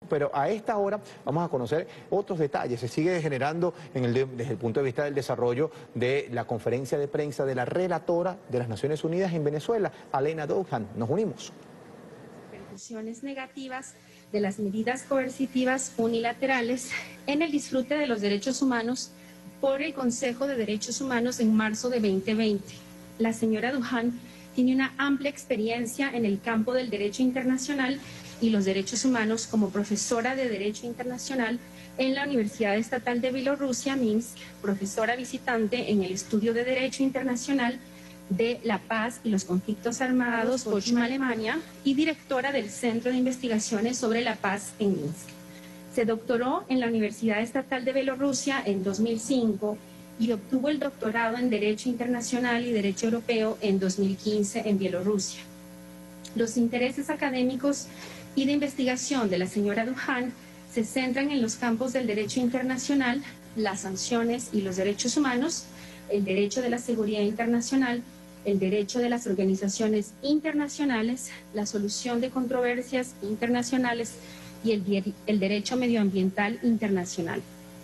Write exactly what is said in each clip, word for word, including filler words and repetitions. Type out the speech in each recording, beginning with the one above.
Pero a esta hora vamos a conocer otros detalles. Se sigue generando en el de, desde el punto de vista del desarrollo de la conferencia de prensa de la relatora de las Naciones Unidas en Venezuela, Alena Douhan. Nos unimos. Repercusiones negativas de las medidas coercitivas unilaterales en el disfrute de los derechos humanos por el Consejo de Derechos Humanos en marzo de veinte veinte. La señora Douhan tiene una amplia experiencia en el campo del derecho internacional y los derechos humanos como profesora de Derecho Internacional en la Universidad Estatal de Bielorrusia, Minsk, profesora visitante en el Estudio de Derecho Internacional de la Paz y los Conflictos Armados, Bochum, Alemania, y directora del Centro de Investigaciones sobre la Paz en Minsk. Se doctoró en la Universidad Estatal de Bielorrusia en dos mil cinco y obtuvo el doctorado en Derecho Internacional y Derecho Europeo en dos mil quince en Bielorrusia. Los intereses académicos y de investigación de la señora Douhan se centran en los campos del derecho internacional, las sanciones y los derechos humanos, el derecho de la seguridad internacional, el derecho de las organizaciones internacionales, la solución de controversias internacionales y el, el derecho medioambiental internacional.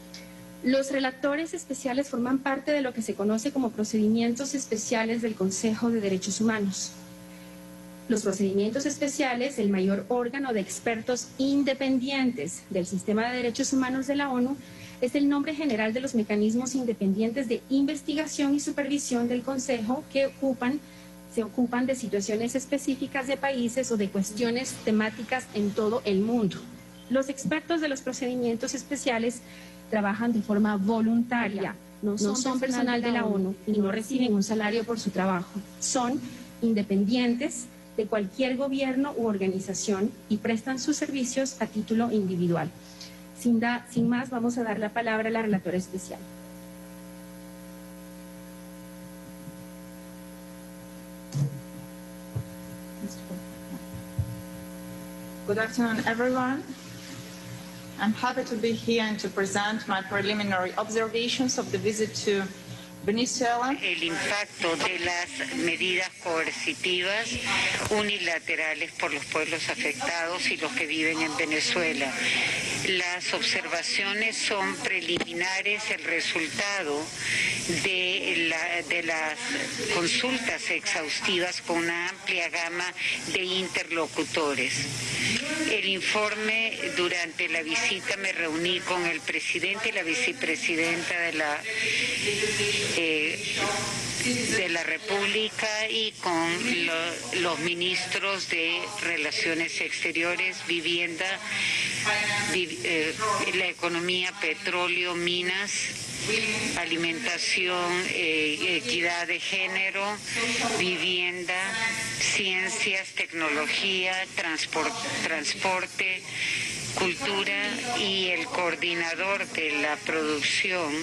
Los relatores especiales forman parte de lo que se conoce como procedimientos especiales del Consejo de Derechos Humanos. Los procedimientos especiales, el mayor órgano de expertos independientes del sistema de derechos humanos de la ONU, es el nombre general de los mecanismos independientes de investigación y supervisión del Consejo que ocupan, se ocupan de situaciones específicas de países o de cuestiones temáticas en todo el mundo. Los expertos de los procedimientos especiales trabajan de forma voluntaria, no son, no son personal de la ONU y no reciben un salario por su trabajo. Son independientes de cualquier gobierno u organización y prestan sus servicios a título individual. Sin, da, sin más, vamos a dar la palabra a la relatora especial. Good afternoon, everyone. I'm happy to be here and to present my preliminary observations of the visit to Venezuela. El impacto de las medidas coercitivas unilaterales por los pueblos afectados y los que viven en Venezuela. Las observaciones son preliminares, el resultado de, la, de las consultas exhaustivas con una amplia gama de interlocutores. El informe, durante la visita me reuní con el presidente y la vicepresidenta de la Eh, de la República y con lo, los ministros de Relaciones Exteriores, Vivienda, vi, eh, la economía, petróleo, minas, alimentación, eh, equidad de género, vivienda, ciencias, tecnología, transport, transporte, cultura y el coordinador de la producción,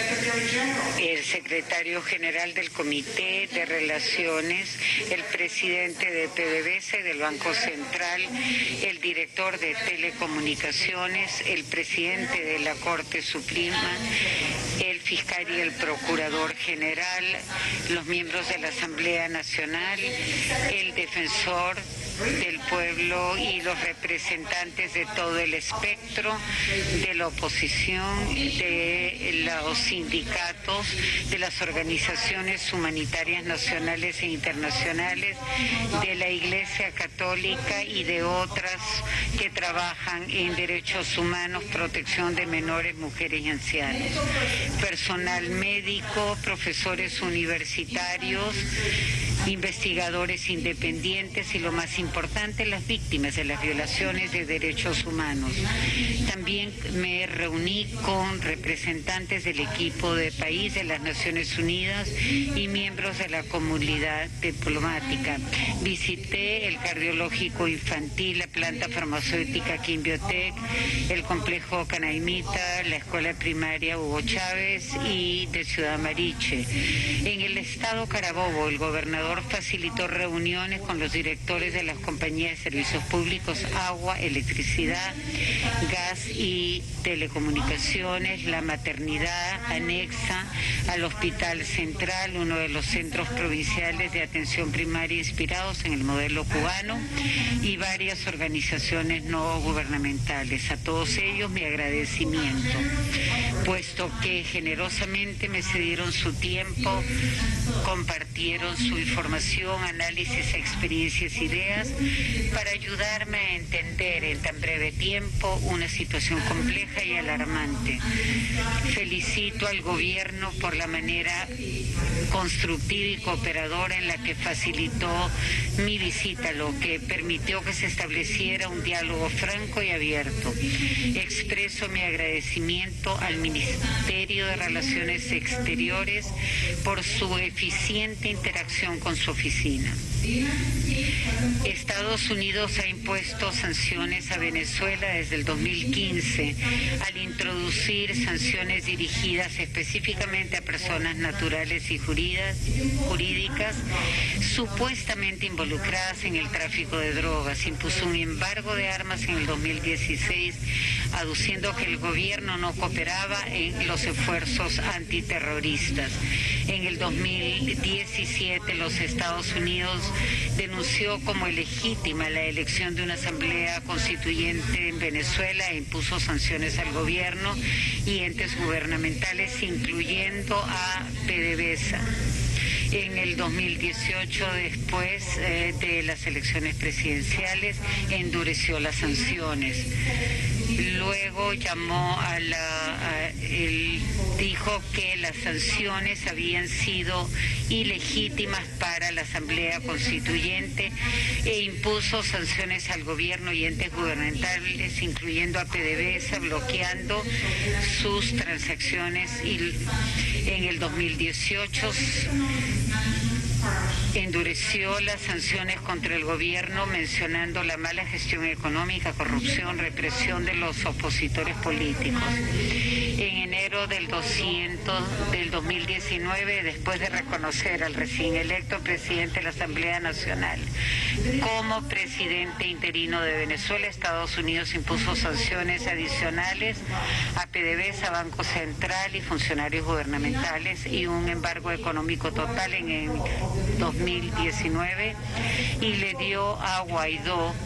el secretario general del Comité de Relaciones, el presidente de P D V S A, del Banco Central, el director de Telecomunicaciones, el presidente de la Corte Suprema, el fiscal y el procurador general, los miembros de la Asamblea Nacional, el defensor del pueblo y los representantes de todo el espectro de la oposición, de los sindicatos, de las organizaciones humanitarias nacionales e internacionales, de la Iglesia Católica y de otras que trabajan en derechos humanos, protección de menores, mujeres y ancianos, personal médico, profesores universitarios, investigadores independientes y, lo más importante, las víctimas de las violaciones de derechos humanos. También me reuní con representantes del equipo de país de las Naciones Unidas y miembros de la comunidad diplomática. Visité el cardiológico infantil, la planta farmacéutica Quimbiotec, el complejo Canaimita, la escuela primaria Hugo Chávez y de Ciudad Mariche. En el estado Carabobo, el gobernador facilitó reuniones con los directores de las compañías de servicios públicos, agua, electricidad gas y telecomunicaciones, la maternidad anexa al Hospital Central, uno de los centros provinciales de atención primaria inspirados en el modelo cubano, y varias organizaciones no gubernamentales. A todos ellos mi agradecimiento, puesto que generosamente me cedieron su tiempo, compartieron su información, análisis, experiencias, ideas, para ayudarme a entender en tan breve tiempo una situación compleja y alarmante. Felicito al gobierno por la manera constructiva y cooperadora en la que facilitó mi visita, lo que permitió que se estableciera un diálogo franco y abierto. Expreso mi agradecimiento al Ministerio de Relaciones Exteriores por su eficiente interacción con su oficina. Estados Unidos ha impuesto sanciones a Venezuela desde el dos mil quince al introducir sanciones dirigidas específicamente a personas naturales y jurídicas supuestamente involucradas en el tráfico de drogas. Impuso un embargo de armas en el dos mil dieciséis, aduciendo que el gobierno no cooperaba en los esfuerzos antiterroristas. En el dos mil diecisiete, los Estados Unidos denunció como ilegítima la elección de una asamblea constituyente en Venezuela e impuso sanciones al gobierno y entes gubernamentales, incluyendo a PDVSA. En el dos mil dieciocho, después eh, de las elecciones presidenciales, endureció las sanciones. Luego llamó a la... A, él dijo que las sanciones habían sido ilegítimas para la Asamblea Constituyente e impuso sanciones al gobierno y entes gubernamentales, incluyendo a PDVSA, bloqueando sus transacciones. Y en el dos mil dieciocho endureció las sanciones contra el gobierno, mencionando la mala gestión económica, corrupción, represión de los opositores políticos. En enero del, doscientos, del dos mil diecinueve, después de reconocer al recién electo presidente de la Asamblea Nacional como presidente interino de Venezuela, Estados Unidos impuso sanciones adicionales a PDVSA, Banco Central y funcionarios gubernamentales, y un embargo económico total en el dos mil diecinueve, y le dio a Guaidó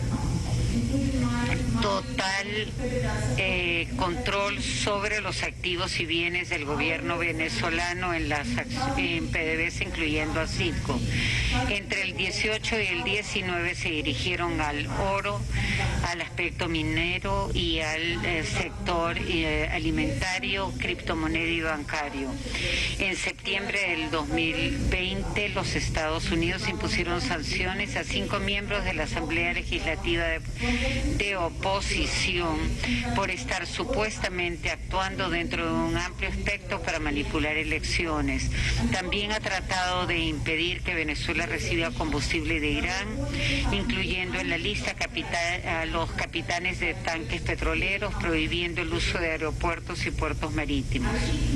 total eh, control sobre los activos y bienes del gobierno venezolano en las en PDVSA, incluyendo a Citgo. Entre el dieciocho y el diecinueve se dirigieron al oro, al aspecto minero y al eh, sector eh, alimentario, criptomoneda y bancario. En septiembre del dos mil veinte, los Estados Unidos impusieron sanciones a cinco miembros de la Asamblea Legislativa de, de oposición por estar supuestamente actuando dentro de un amplio espectro para manipular elecciones. También ha tratado de impedir que Venezuela reciba combustible de Irán, incluyendo en la lista capital, a los capitanes de tanques petroleros, prohibiendo el uso de aeropuertos y puertos marítimos.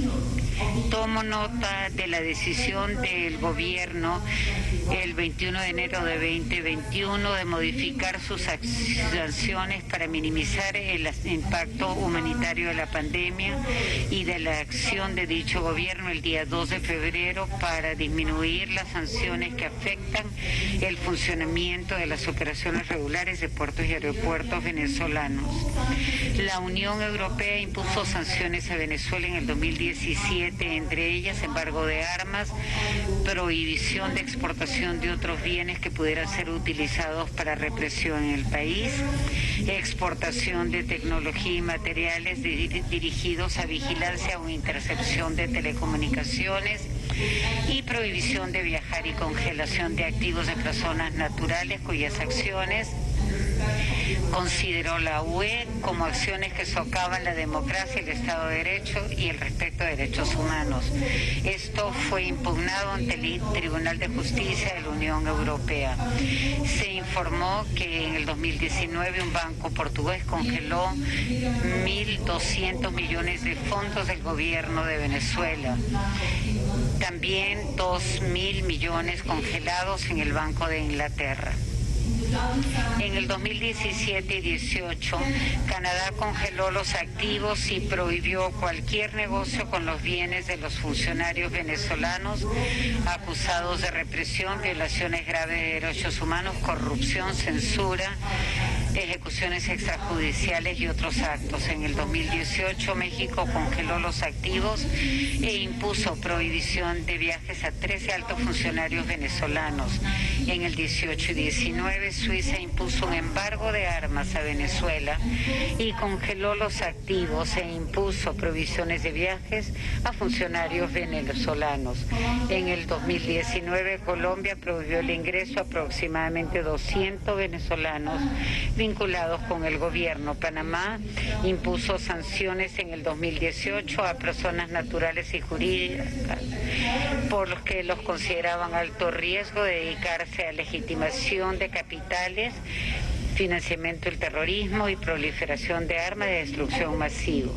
Tomo nota de la decisión del gobierno el veintiuno de enero de veinte veintiuno de modificar sus sanciones para minimizar el impacto humanitario de la pandemia y de la acción de dicho gobierno el día dos de febrero para disminuir las sanciones que afectan el funcionamiento de las operaciones regulares de puertos y aeropuertos venezolanos. La Unión Europea impuso sanciones a Venezuela en el dos mil diecisiete, entre ellas embargo de armas, prohibición de exportación de otros bienes que pudieran ser utilizados para represión en el país, exportación de tecnología y materiales dir- dirigidos a vigilancia o intercepción de telecomunicaciones, y prohibición de viajar y congelación de activos de personas naturales cuyas acciones consideró la U E como acciones que socavan la democracia, el Estado de Derecho y el respeto a derechos humanos. Esto fue impugnado ante el Tribunal de Justicia de la Unión Europea. Se informó que en el dos mil diecinueve un banco portugués congeló mil doscientos millones de fondos del gobierno de Venezuela. También dos mil millones congelados en el Banco de Inglaterra. En el dos mil diecisiete y dieciocho, Canadá congeló los activos y prohibió cualquier negocio con los bienes de los funcionarios venezolanos acusados de represión, violaciones graves de derechos humanos, corrupción, censura, ejecuciones extrajudiciales y otros actos. En el dos mil dieciocho, México congeló los activos e impuso prohibición de viajes a trece altos funcionarios venezolanos. En el dieciocho y diecinueve, Suiza impuso un embargo de armas a Venezuela y congeló los activos e impuso prohibiciones de viajes a funcionarios venezolanos. En el dos mil diecinueve, Colombia prohibió el ingreso a aproximadamente doscientos venezolanos vinculados con el gobierno. Panamá impuso sanciones en el dos mil dieciocho a personas naturales y jurídicas por los que los consideraban alto riesgo de dedicarse a legitimación de capitales, financiamiento del terrorismo y proliferación de armas de destrucción masiva.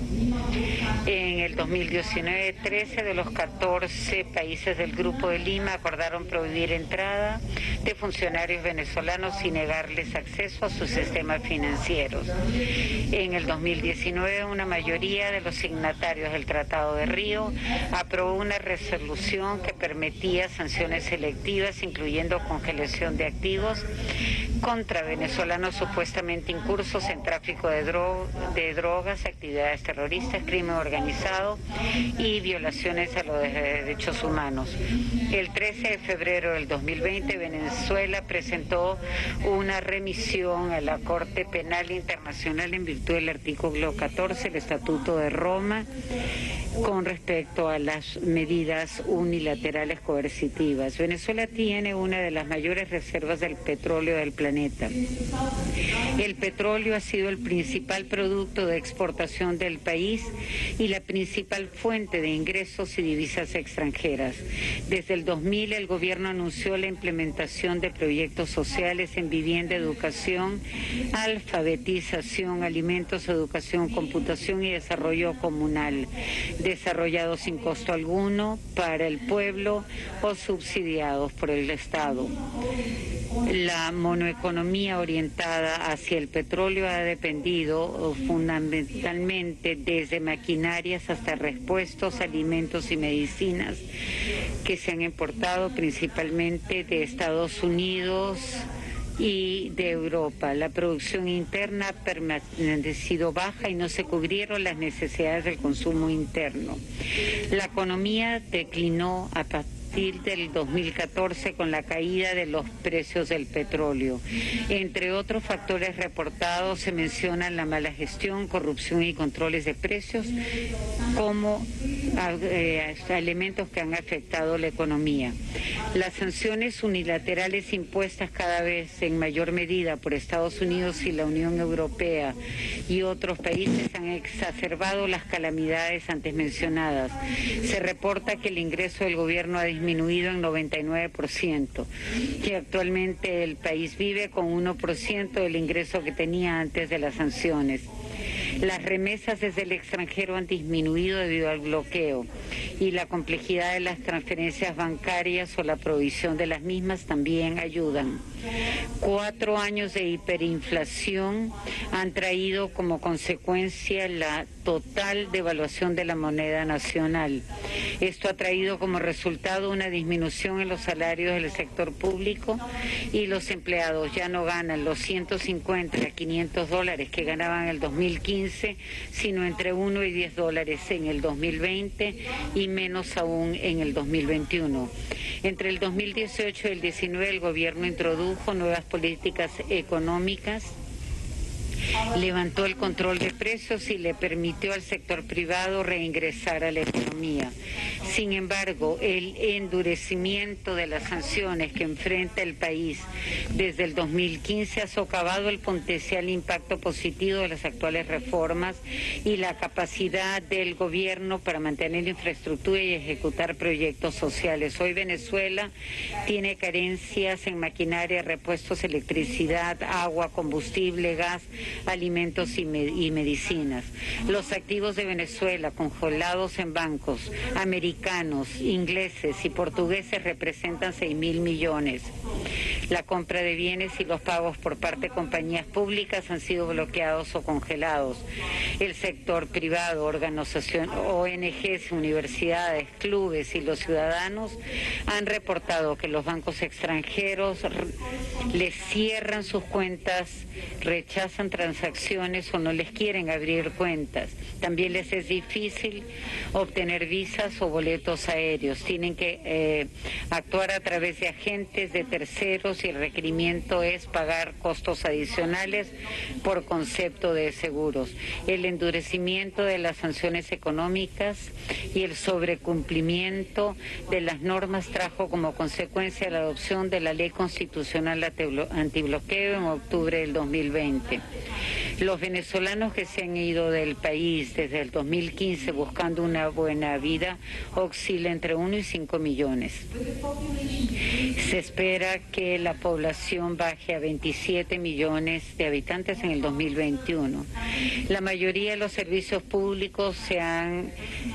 En el dos mil diecinueve, trece de los catorce países del Grupo de Lima acordaron prohibir entrada de funcionarios venezolanos y negarles acceso a sus sistemas financieros. En el dos mil diecinueve, una mayoría de los signatarios del Tratado de Río aprobó una resolución que permitía sanciones selectivas, incluyendo congelación de activos contra venezolanos supuestamente incursos en tráfico de, dro de drogas, actividades terroristas, crimen organizado y violaciones a los derechos humanos. El trece de febrero del dos mil veinte, Venezuela presentó una remisión a la Corte Penal Internacional en virtud del artículo catorce del Estatuto de Roma con respecto a las medidas unilaterales coercitivas. Venezuela tiene una de las mayores reservas del petróleo del planeta. El petróleo ha sido el principal producto de exportación del país y la principal fuente de ingresos y divisas extranjeras. Desde el dos mil, el gobierno anunció la implementación de proyectos sociales en vivienda, educación, alfabetización, alimentos, educación, computación y desarrollo comunal, desarrollados sin costo alguno para el pueblo o subsidiados por el Estado. La monoeconomía orientada hacia el petróleo ha dependido fundamentalmente desde maquinarias hasta repuestos, alimentos y medicinas que se han importado principalmente de Estados Unidos y de Europa. La producción interna ha permanecido baja y no se cubrieron las necesidades del consumo interno. La economía declinó a partir del dos mil catorce con la caída de los precios del petróleo. Entre otros factores reportados se mencionan la mala gestión, corrupción y controles de precios como eh, elementos que han afectado la economía. Las sanciones unilaterales impuestas cada vez en mayor medida por Estados Unidos y la Unión Europea y otros países han exacerbado las calamidades antes mencionadas. Se reporta que el ingreso del gobierno ha disminuido disminuido en noventa y nueve por ciento y actualmente el país vive con uno por ciento del ingreso que tenía antes de las sanciones. Las remesas desde el extranjero han disminuido debido al bloqueo y la complejidad de las transferencias bancarias o la provisión de las mismas también ayudan. Cuatro años de hiperinflación han traído como consecuencia la total devaluación de la moneda nacional. Esto ha traído como resultado una disminución en los salarios del sector público y los empleados ya no ganan los ciento cincuenta a quinientos dólares que ganaban en el dos mil quince, sino entre uno y diez dólares en el dos mil veinte y menos aún en el dos mil veintiuno. Entre el dos mil dieciocho y el diecinueve el gobierno introdujo nuevas políticas económicas, levantó el control de precios y le permitió al sector privado reingresar a la economía. Sin embargo, el endurecimiento de las sanciones que enfrenta el país desde el dos mil quince ha socavado el potencial impacto positivo de las actuales reformas y la capacidad del gobierno para mantener infraestructura y ejecutar proyectos sociales. Hoy Venezuela tiene carencias en maquinaria, repuestos, electricidad, agua, combustible, gas, alimentos y, me y medicinas. Los activos de Venezuela congelados en bancos americanos, ingleses y portugueses representan seis mil millones. La compra de bienes y los pagos por parte de compañías públicas han sido bloqueados o congelados. El sector privado, organizaciones, O N Ges, universidades, clubes y los ciudadanos han reportado que los bancos extranjeros les cierran sus cuentas, rechazan transacciones o no les quieren abrir cuentas. También les es difícil obtener visas o boletos aéreos. Tienen que eh, actuar a través de agentes de terceros y el requerimiento es pagar costos adicionales por concepto de seguros. El endurecimiento de las sanciones económicas y el sobrecumplimiento de las normas trajo como consecuencia la adopción de la Ley Constitucional Antibloqueo en octubre del dos mil veinte. Los venezolanos que se han ido del país desde el dos mil quince buscando una buena vida oscila entre uno y cinco millones. Se espera que la población baje a veintisiete millones de habitantes en el dos mil veintiuno. La mayoría de los servicios públicos se han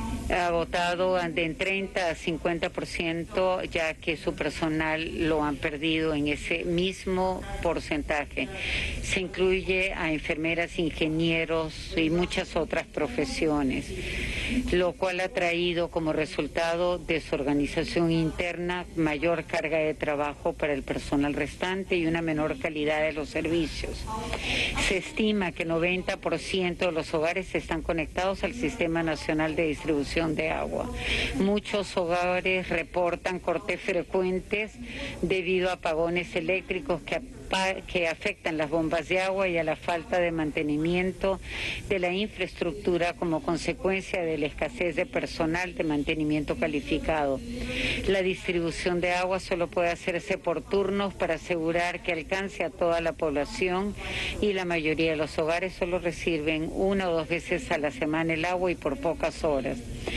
agotado de en treinta a cincuenta por ciento, ya que su personal lo han perdido en ese mismo porcentaje. Se incluye a enfermeras, ingenieros y muchas otras profesiones, lo cual ha traído como resultado desorganización interna, mayor carga de trabajo para el personal restante y una menor calidad de los servicios. Se estima que noventa por ciento de los hogares están conectados al Sistema Nacional de Distribución de Agua. Muchos hogares reportan cortes frecuentes debido a apagones eléctricos que que afectan las bombas de agua y a la falta de mantenimiento de la infraestructura como consecuencia de la escasez de personal de mantenimiento calificado. La distribución de agua solo puede hacerse por turnos para asegurar que alcance a toda la población y la mayoría de los hogares solo reciben una o dos veces a la semana el agua y por pocas horas.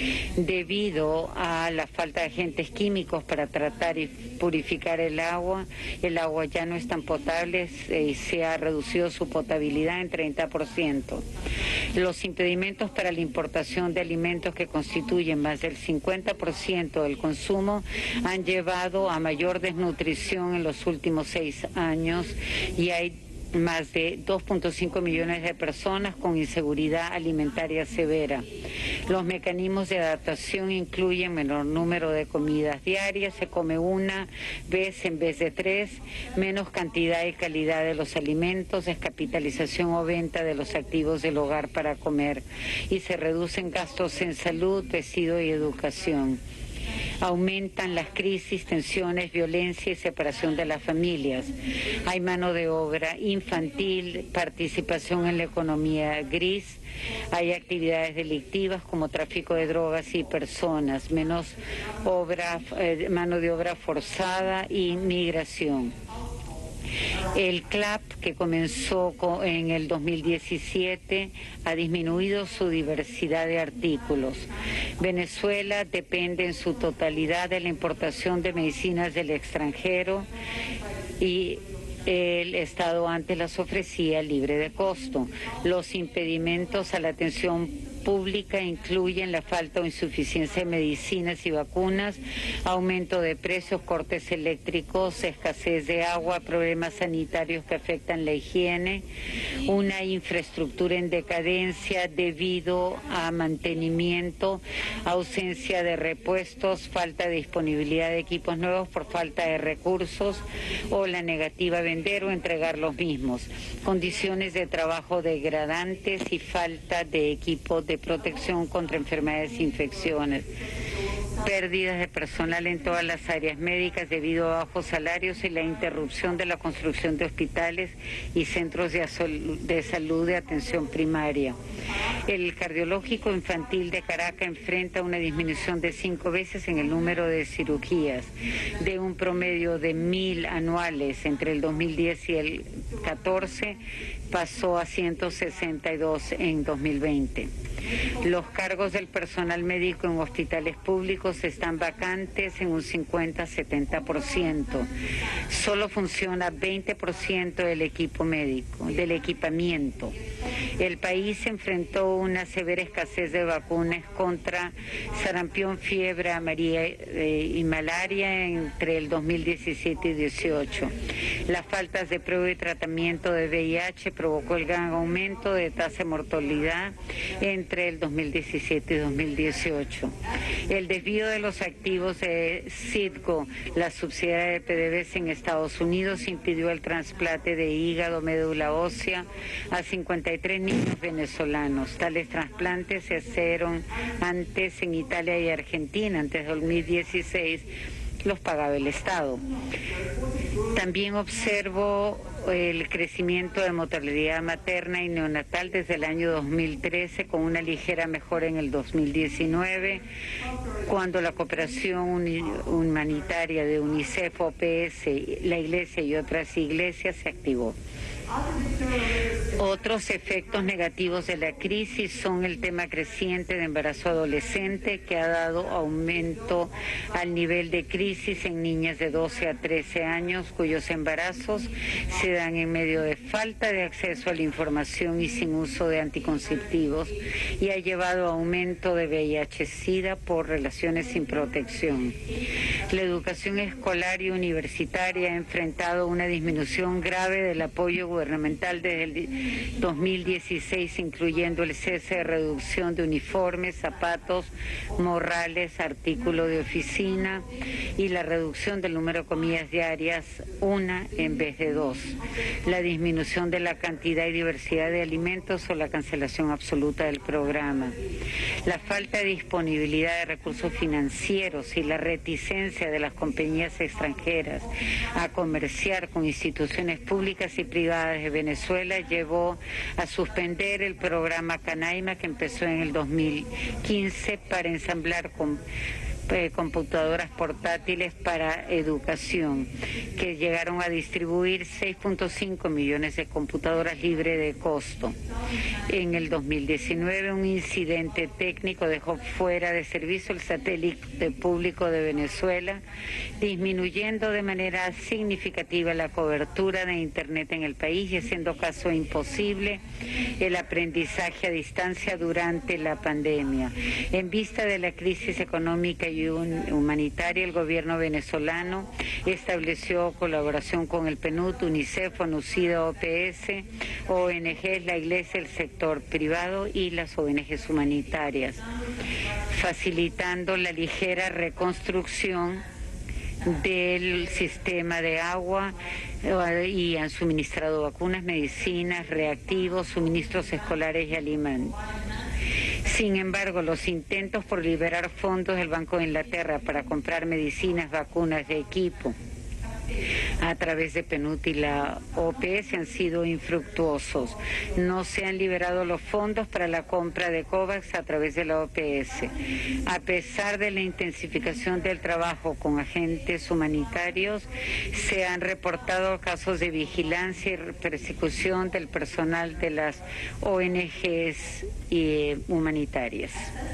Debido a la falta de agentes químicos para tratar y purificar el agua, el agua ya no es tan potable y se ha reducido su potabilidad en treinta por ciento. Los impedimentos para la importación de alimentos que constituyen más del cincuenta por ciento del consumo han llevado a mayor desnutrición en los últimos seis años y hay más de dos punto cinco millones de personas con inseguridad alimentaria severa. Los mecanismos de adaptación incluyen menor número de comidas diarias, se come una vez en vez de tres, menos cantidad y calidad de los alimentos, descapitalización o venta de los activos del hogar para comer y se reducen gastos en salud, vestido y educación. Aumentan las crisis, tensiones, violencia y separación de las familias. Hay mano de obra infantil, participación en la economía gris, hay actividades delictivas como tráfico de drogas y personas, menos obra, eh, mano de obra forzada y migración. El C L A P, que comenzó en el dos mil diecisiete, ha disminuido su diversidad de artículos. Venezuela depende en su totalidad de la importación de medicinas del extranjero y el Estado antes las ofrecía libre de costo. Los impedimentos a la atención pública incluyen la falta o insuficiencia de medicinas y vacunas, aumento de precios, cortes eléctricos, escasez de agua, problemas sanitarios que afectan la higiene, una infraestructura en decadencia debido a mantenimiento, ausencia de repuestos, falta de disponibilidad de equipos nuevos por falta de recursos o la negativa a vender o entregar los mismos, condiciones de trabajo degradantes y falta de equipos de de protección contra enfermedades e infecciones, pérdidas de personal en todas las áreas médicas debido a bajos salarios y la interrupción de la construcción de hospitales y centros de, de salud de atención primaria. El cardiológico infantil de Caracas enfrenta una disminución de cinco veces en el número de cirugías, de un promedio de mil anuales entre el dos mil diez y el catorce, pasó a ciento sesenta y dos en dos mil veinte. Los cargos del personal médico en hospitales públicos están vacantes en un cincuenta a setenta por ciento. Solo funciona veinte por ciento del equipo médico, del equipamiento. El país enfrentó una severa escasez de vacunas contra sarampión, fiebre amarilla y malaria entre el dos mil diecisiete y dieciocho. Las faltas de prueba y tratamiento de V I H provocó el gran aumento de tasa de mortalidad entre el dos mil diecisiete y dos mil dieciocho. El desvío de los activos de Citgo, la subsidiaria de P D V S en Estados Unidos, impidió el trasplante de hígado, médula ósea a cincuenta y tres niños venezolanos. Tales trasplantes se hicieron antes en Italia y Argentina. Antes de dos mil dieciséis los pagaba el Estado. También observo el crecimiento de mortalidad materna y neonatal desde el año dos mil trece, con una ligera mejora en el dos mil diecinueve, cuando la cooperación humanitaria de UNICEF, O P S, la Iglesia y otras iglesias se activó. Otros efectos negativos de la crisis son el tema creciente de embarazo adolescente, que ha dado aumento al nivel de crisis en niñas de doce a trece años, cuyos embarazos se dan en medio de falta de acceso a la información y sin uso de anticonceptivos, y ha llevado a aumento de V I H-Sida por relaciones sin protección. La educación escolar y universitaria ha enfrentado una disminución grave del apoyo gubernamental desde el dos mil dieciséis, incluyendo el cese de reducción de uniformes, zapatos, morrales, artículos de oficina y la reducción del número de comidas diarias, una en vez de dos, la disminución de la cantidad y diversidad de alimentos o la cancelación absoluta del programa. La falta de disponibilidad de recursos financieros y la reticencia de las compañías extranjeras a comerciar con instituciones públicas y privadas de Venezuela llevó a suspender el programa Canaima, que empezó en el dos mil quince para ensamblar con Eh, computadoras portátiles para educación, que llegaron a distribuir seis punto cinco millones de computadoras libre de costo. En el dos mil diecinueve, un incidente técnico dejó fuera de servicio el satélite público de Venezuela, disminuyendo de manera significativa la cobertura de Internet en el país y haciendo caso imposible el aprendizaje a distancia durante la pandemia. En vista de la crisis económica y humanitaria, el gobierno venezolano estableció colaboración con el P N U D, UNICEF, ONUCIDA, O P S, O N Ges, la Iglesia, el sector privado y las O N Ges humanitarias, facilitando la ligera reconstrucción del sistema de agua, y han suministrado vacunas, medicinas, reactivos, suministros escolares y alimentos. Sin embargo, los intentos por liberar fondos del Banco de Inglaterra para comprar medicinas, vacunas de equipo a través de P N U D y la O P S han sido infructuosos. No se han liberado los fondos para la compra de COVAX a través de la O P S. A pesar de la intensificación del trabajo con agentes humanitarios, se han reportado casos de vigilancia y persecución del personal de las O N Ges y humanitarias.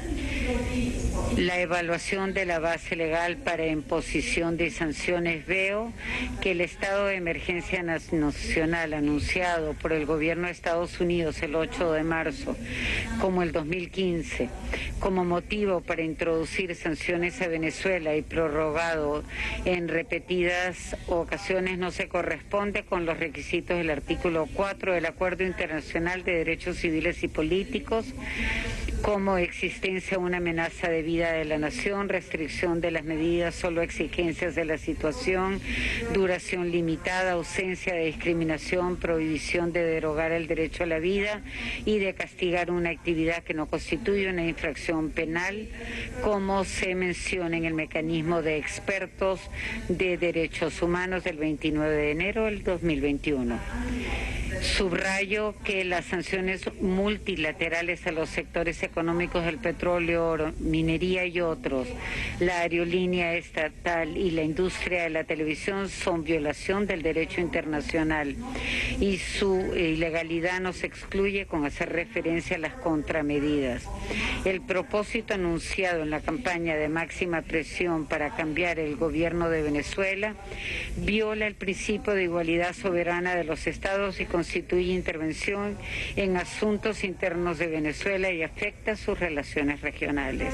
La evaluación de la base legal para imposición de sanciones. Veo que el estado de emergencia nacional anunciado por el gobierno de Estados Unidos el ocho de marzo, como el dos mil quince, como motivo para introducir sanciones a Venezuela y prorrogado en repetidas ocasiones, no se corresponde con los requisitos del artículo cuatro del Acuerdo Internacional de Derechos Civiles y Políticos, como existencia de una amenaza de vida de la nación, restricción de las medidas, solo exigencias de la situación, duración limitada, ausencia de discriminación, prohibición de derogar el derecho a la vida y de castigar una actividad que no constituye una infracción penal, como se menciona en el mecanismo de expertos de derechos humanos del veintinueve de enero del dos mil veintiuno. Subrayo que las sanciones multilaterales a los sectores económicos del petróleo, oro, minería y otros, la aerolínea estatal y la industria de la televisión son violación del derecho internacional, y su ilegalidad no se excluye con hacer referencia a las contramedidas. El propósito anunciado en la campaña de máxima presión para cambiar el gobierno de Venezuela viola el principio de igualdad soberana de los estados y considera constituye intervención en asuntos internos de Venezuela y afecta sus relaciones regionales.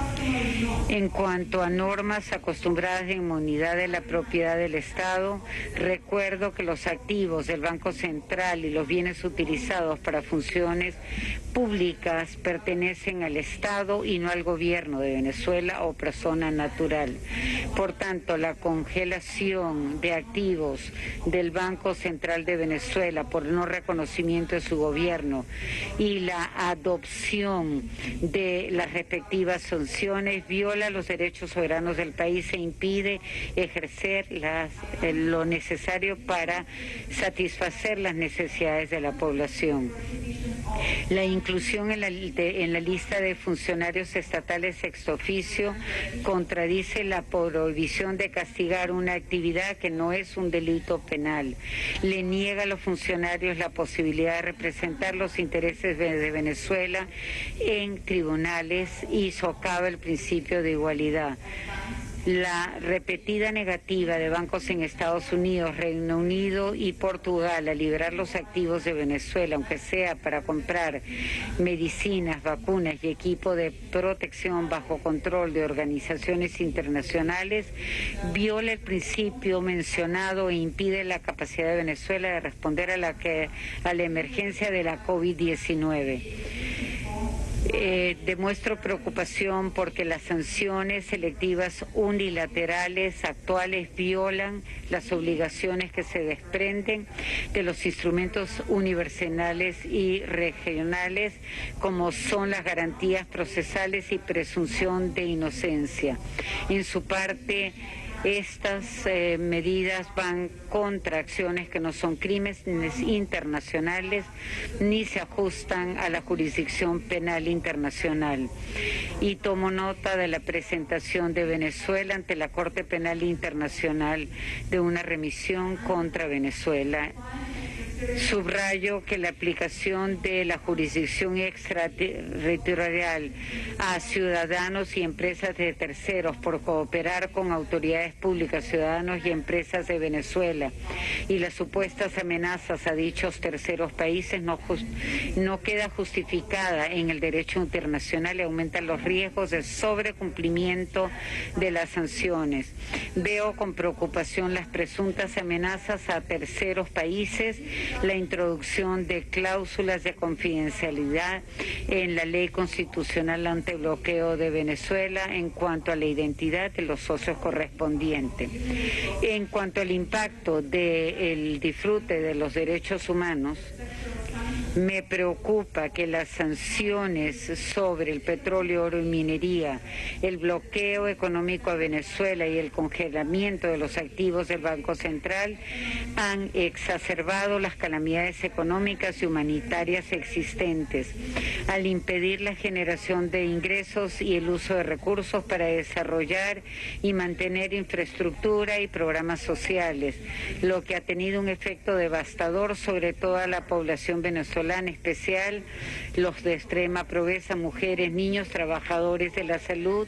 En cuanto a normas acostumbradas de inmunidad de la propiedad del Estado, recuerdo que los activos del Banco Central y los bienes utilizados para funciones públicas pertenecen al Estado y no al gobierno de Venezuela o persona natural. Por tanto, la congelación de activos del Banco Central de Venezuela por no reconocimiento de su gobierno y la adopción de las respectivas sanciones viola los derechos soberanos del país e impide ejercer las, lo necesario para satisfacer las necesidades de la población. La inclusión en la, de, en la lista de funcionarios estatales ex oficio contradice la prohibición de castigar una actividad que no es un delito penal. Le niega a los funcionarios la posibilidad de representar los intereses de Venezuela en tribunales y socava el principio de igualdad. La repetida negativa de bancos en Estados Unidos, Reino Unido y Portugal a liberar los activos de Venezuela, aunque sea para comprar medicinas, vacunas y equipo de protección bajo control de organizaciones internacionales, viola el principio mencionado e impide la capacidad de Venezuela de responder a la, que, a la emergencia de la COVID diecinueve. Eh, demuestro preocupación porque las sanciones selectivas unilaterales actuales violan las obligaciones que se desprenden de los instrumentos universales y regionales, como son las garantías procesales y presunción de inocencia. En su parte, estas eh, medidas van contra acciones que no son crímenes internacionales ni se ajustan a la jurisdicción penal internacional. Y tomo nota de la presentación de Venezuela ante la Corte Penal Internacional de una remisión contra Venezuela. Subrayo que la aplicación de la jurisdicción extraterritorial a ciudadanos y empresas de terceros por cooperar con autoridades públicas, ciudadanos y empresas de Venezuela y las supuestas amenazas a dichos terceros países no, just, no queda justificada en el derecho internacional y aumenta los riesgos de sobrecumplimiento de las sanciones. Veo con preocupación las presuntas amenazas a terceros países, la introducción de cláusulas de confidencialidad en la ley constitucional antibloqueo de Venezuela en cuanto a la identidad de los socios correspondientes. En cuanto al impacto del disfrute de los derechos humanos, me preocupa que las sanciones sobre el petróleo, oro y minería, el bloqueo económico a Venezuela y el congelamiento de los activos del Banco Central han exacerbado las calamidades económicas y humanitarias existentes, al impedir la generación de ingresos y el uso de recursos para desarrollar y mantener infraestructura y programas sociales, lo que ha tenido un efecto devastador sobre toda la población venezolana, en especial los de extrema pobreza, mujeres, niños, trabajadores de la salud,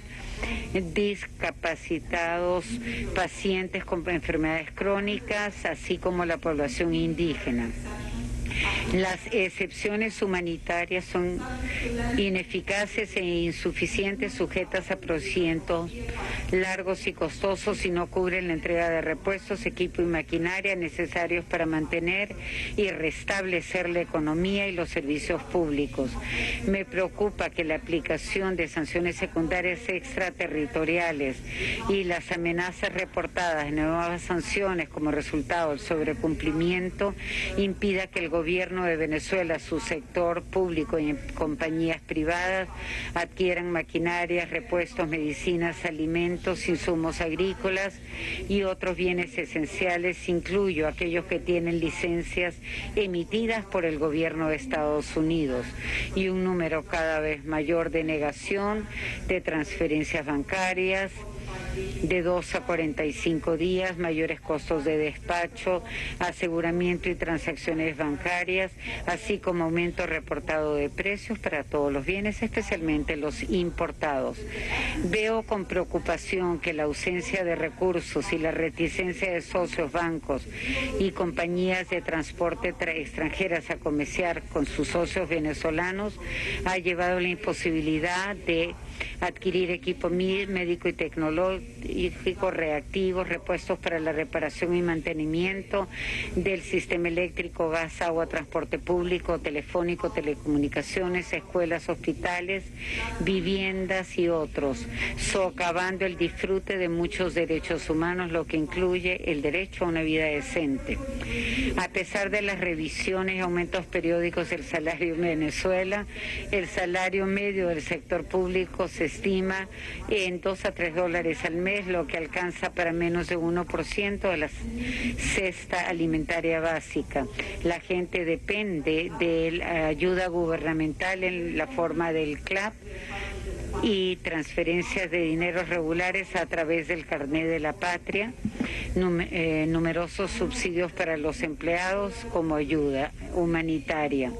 discapacitados, pacientes con enfermedades crónicas, así como la población indígena. Las excepciones humanitarias son ineficaces e insuficientes, sujetas a procedimientos largos y costosos y no cubren la entrega de repuestos, equipo y maquinaria necesarios para mantener y restablecer la economía y los servicios públicos. Me preocupa que la aplicación de sanciones secundarias extraterritoriales y las amenazas reportadas de nuevas sanciones como resultado del sobrecumplimiento impida que el gobierno de Venezuela, su sector público y compañías privadas adquieran maquinarias, repuestos, medicinas, alimentos, insumos agrícolas y otros bienes esenciales, incluyo aquellos que tienen licencias emitidas por el gobierno de Estados Unidos, y un número cada vez mayor de negación de transferencias bancarias, de dos a cuarenta y cinco días, mayores costos de despacho, aseguramiento y transacciones bancarias, así como aumento reportado de precios para todos los bienes, especialmente los importados. Veo con preocupación que la ausencia de recursos y la reticencia de socios, bancos y compañías de transporte extranjeras a comerciar con sus socios venezolanos ha llevado a la imposibilidad de adquirir equipo médico y tecnológico, reactivos, repuestos para la reparación y mantenimiento del sistema eléctrico, gas, agua, transporte público, telefónico, telecomunicaciones, escuelas, hospitales, viviendas y otros, socavando el disfrute de muchos derechos humanos, lo que incluye el derecho a una vida decente. A pesar de las revisiones y aumentos periódicos del salario en Venezuela, el salario medio del sector público se estima en dos a tres dólares al mes, lo que alcanza para menos de uno por ciento de la cesta alimentaria básica. La gente depende de la ayuda gubernamental en la forma del C L A P y transferencias de dineros regulares a través del Carnet de la Patria, num eh, numerosos subsidios para los empleados como ayuda humanitaria.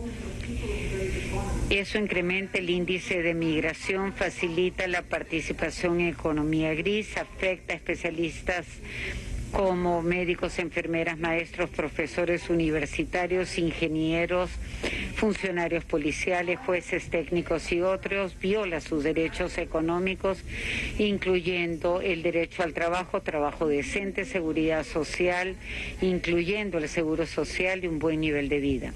Eso incrementa el índice de migración, facilita la participación en economía gris, afecta a especialistas como médicos, enfermeras, maestros, profesores universitarios, ingenieros, funcionarios policiales, jueces, técnicos y otros, viola sus derechos económicos, incluyendo el derecho al trabajo, trabajo decente, seguridad social, incluyendo el seguro social y un buen nivel de vida.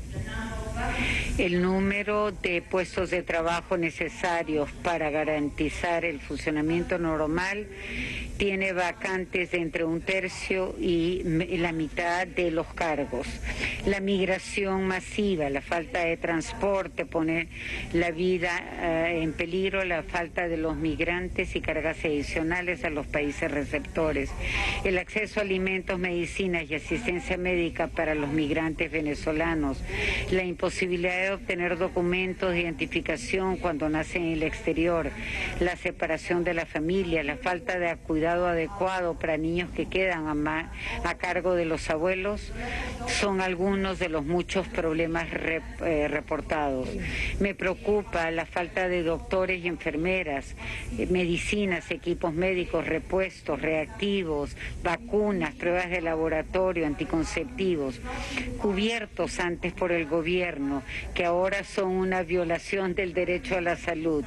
El número de puestos de trabajo necesarios para garantizar el funcionamiento normal tiene vacantes de entre un tercio y la mitad de los cargos. La migración masiva, la falta de transporte pone la vida uh, en peligro, la falta de los migrantes y cargas adicionales a los países receptores. El acceso a alimentos, medicinas y asistencia médica para los migrantes venezolanos. La imposibilidad de obtener documentos de identificación cuando nacen en el exterior. La separación de la familia, la falta de cuidado adecuado para niños que quedan a, a cargo de los abuelos son algunos de los muchos problemas rep, eh, reportados. Me preocupa la falta de doctores y enfermeras, eh, medicinas, equipos médicos, repuestos, reactivos, vacunas, pruebas de laboratorio, anticonceptivos, cubiertos antes por el gobierno, que ahora son una violación del derecho a la salud,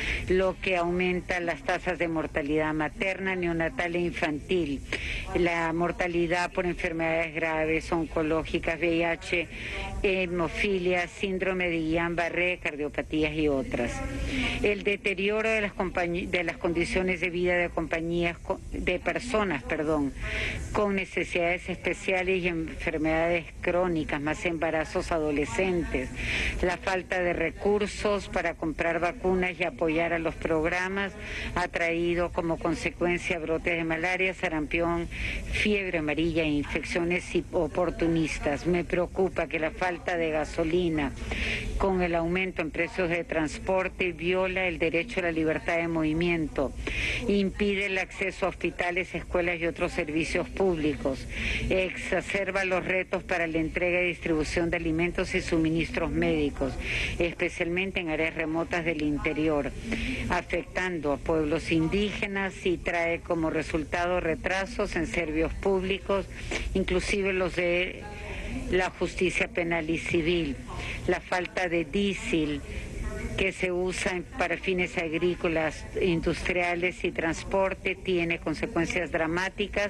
lo que aumenta las tasas de mortalidad materna, neonatal e infantil, la mortalidad por enfermedades graves, oncológicas, V I H, hemofilia, síndrome de Guillain-Barré, cardiopatías y otras. El deterioro de las, de las condiciones de vida de compañías de personas, perdón, con necesidades especiales y enfermedades crónicas, más embarazos adolescentes, la falta de recursos para comprar vacunas y apoyar a los programas ha traído como consecuencia brotes de malaria, sarampión, fiebre amarilla e infecciones oportunistas. Me preocupa que la falta de gasolina con el aumento en precios de transporte viola el derecho a la libertad de movimiento, impide el acceso a hospitales, escuelas y otros servicios públicos, exacerba los retos para la entrega y distribución de alimentos y suministros médicos, especialmente en áreas remotas del interior, afectando a pueblos indígenas y trae como resultado retrasos en servicios públicos, inclusive los de la justicia penal y civil, la falta de diésel que se usa para fines agrícolas, industriales y transporte tiene consecuencias dramáticas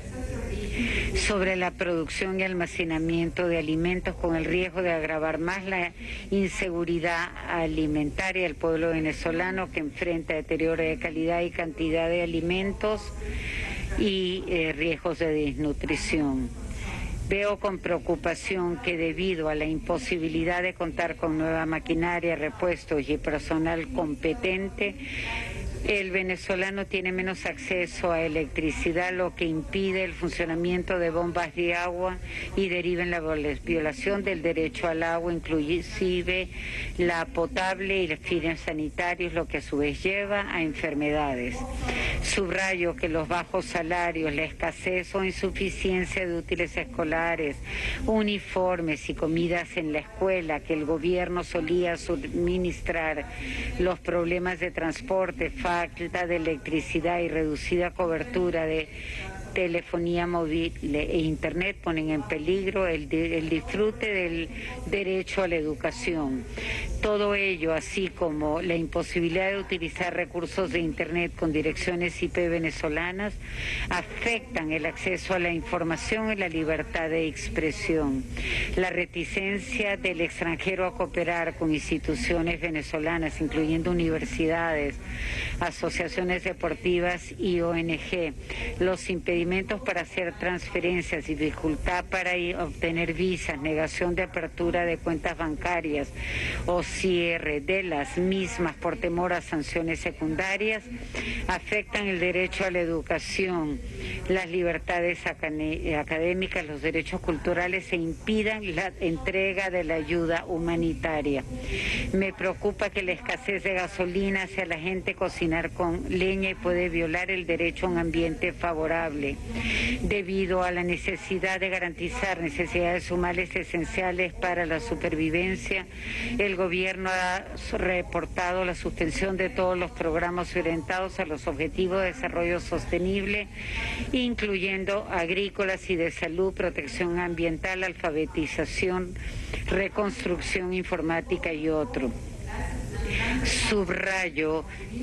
sobre la producción y almacenamiento de alimentos, con el riesgo de agravar más la inseguridad alimentaria del pueblo venezolano, que enfrenta deterioro de calidad y cantidad de alimentos y eh, riesgos de desnutrición. Veo con preocupación que debido a la imposibilidad de contar con nueva maquinaria, repuestos y personal competente, El venezolano tiene menos acceso a electricidad, lo que impide el funcionamiento de bombas de agua y deriva en la violación del derecho al agua, inclusive la potable y los fines sanitarios, lo que a su vez lleva a enfermedades. Subrayo que los bajos salarios, la escasez o insuficiencia de útiles escolares, uniformes y comidas en la escuela que el gobierno solía suministrar, los problemas de transporte, falta de electricidad y reducida cobertura de telefonía móvil e internet ponen en peligro el, el disfrute del derecho a la educación. Todo ello, así como la imposibilidad de utilizar recursos de internet con direcciones I P venezolanas, afectan el acceso a la información y la libertad de expresión. La reticencia del extranjero a cooperar con instituciones venezolanas, incluyendo universidades, asociaciones deportivas y O N G, los impedimentos para hacer transferencias, dificultad para obtener visas, negación de apertura de cuentas bancarias o cierre de las mismas por temor a sanciones secundarias, afectan el derecho a la educación, las libertades académicas, los derechos culturales e impidan la entrega de la ayuda humanitaria. Me preocupa que la escasez de gasolina hace a la gente cocinar con leña y puede violar el derecho a un ambiente favorable. Debido a la necesidad de garantizar necesidades humanas esenciales para la supervivencia, el gobierno ha reportado la suspensión de todos los programas orientados a los objetivos de desarrollo sostenible, incluyendo agrícolas y de salud, protección ambiental, alfabetización, reconstrucción informática y otro. Subrayo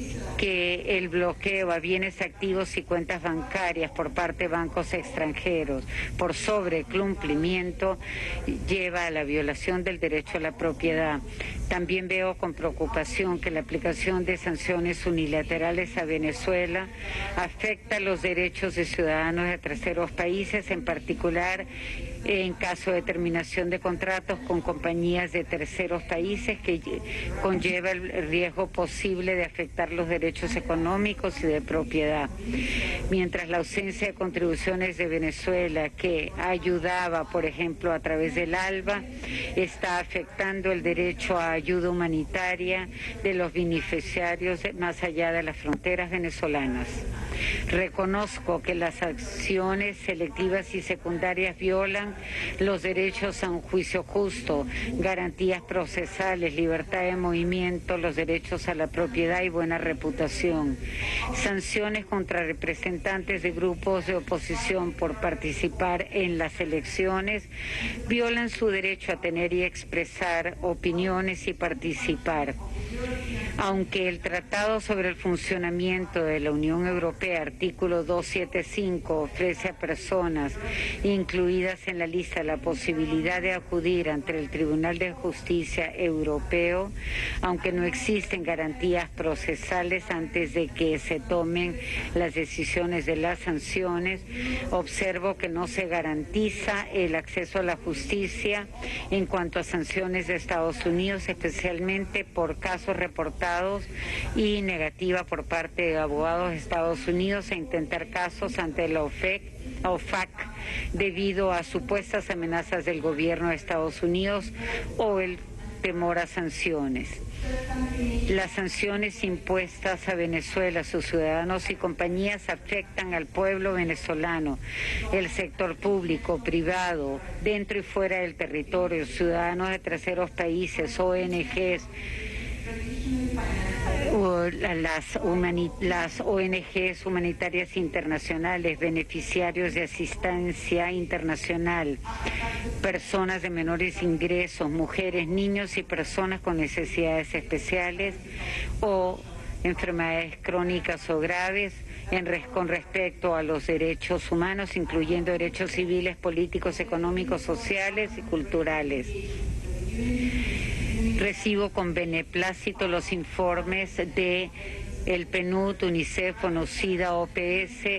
que el bloqueo a bienes activos y cuentas bancarias por parte de bancos extranjeros por sobrecumplimiento lleva a la violación del derecho a la propiedad. También veo con preocupación que la aplicación de sanciones unilaterales a Venezuela afecta los derechos de ciudadanos de terceros países, en particular en caso de terminación de contratos con compañías de terceros países, que conlleva el riesgo posible de afectar los derechos económicos y de propiedad. Mientras la ausencia de contribuciones de Venezuela, que ayudaba, por ejemplo, a través del ALBA, está afectando el derecho a ayuda humanitaria de los beneficiarios más allá de las fronteras venezolanas. Reconozco que las acciones selectivas y secundarias violan los derechos a un juicio justo, garantías procesales, libertad de movimiento, los derechos a la propiedad y buena reputación. Sanciones contra representantes de grupos de oposición por participar en las elecciones violan su derecho a tener y expresar opiniones y participar. Aunque el Tratado sobre el Funcionamiento de la Unión Europea, artículo doscientos setenta y cinco, ofrece a personas incluidas en la lista la posibilidad de acudir ante el Tribunal de Justicia Europeo, aunque no existen garantías procesales antes de que se tomen las decisiones de las sanciones, observo que no se garantiza el acceso a la justicia en cuanto a sanciones de Estados Unidos, especialmente por casos reportados y negativa por parte de abogados de Estados Unidos a intentar casos ante la O F A C debido a supuestas amenazas del gobierno de Estados Unidos o el temor a sanciones. Las sanciones impuestas a Venezuela, sus ciudadanos y compañías afectan al pueblo venezolano, el sector público, privado, dentro y fuera del territorio, ciudadanos de terceros países, O N Ges, Las, humani las O N Ges humanitarias internacionales, beneficiarios de asistencia internacional, personas de menores ingresos, mujeres, niños y personas con necesidades especiales o enfermedades crónicas o graves, en res con respecto a los derechos humanos, incluyendo derechos civiles, políticos, económicos, sociales y culturales. Recibo con beneplácito los informes de el PNUD, UNICEF, ONUCIDA, O P S,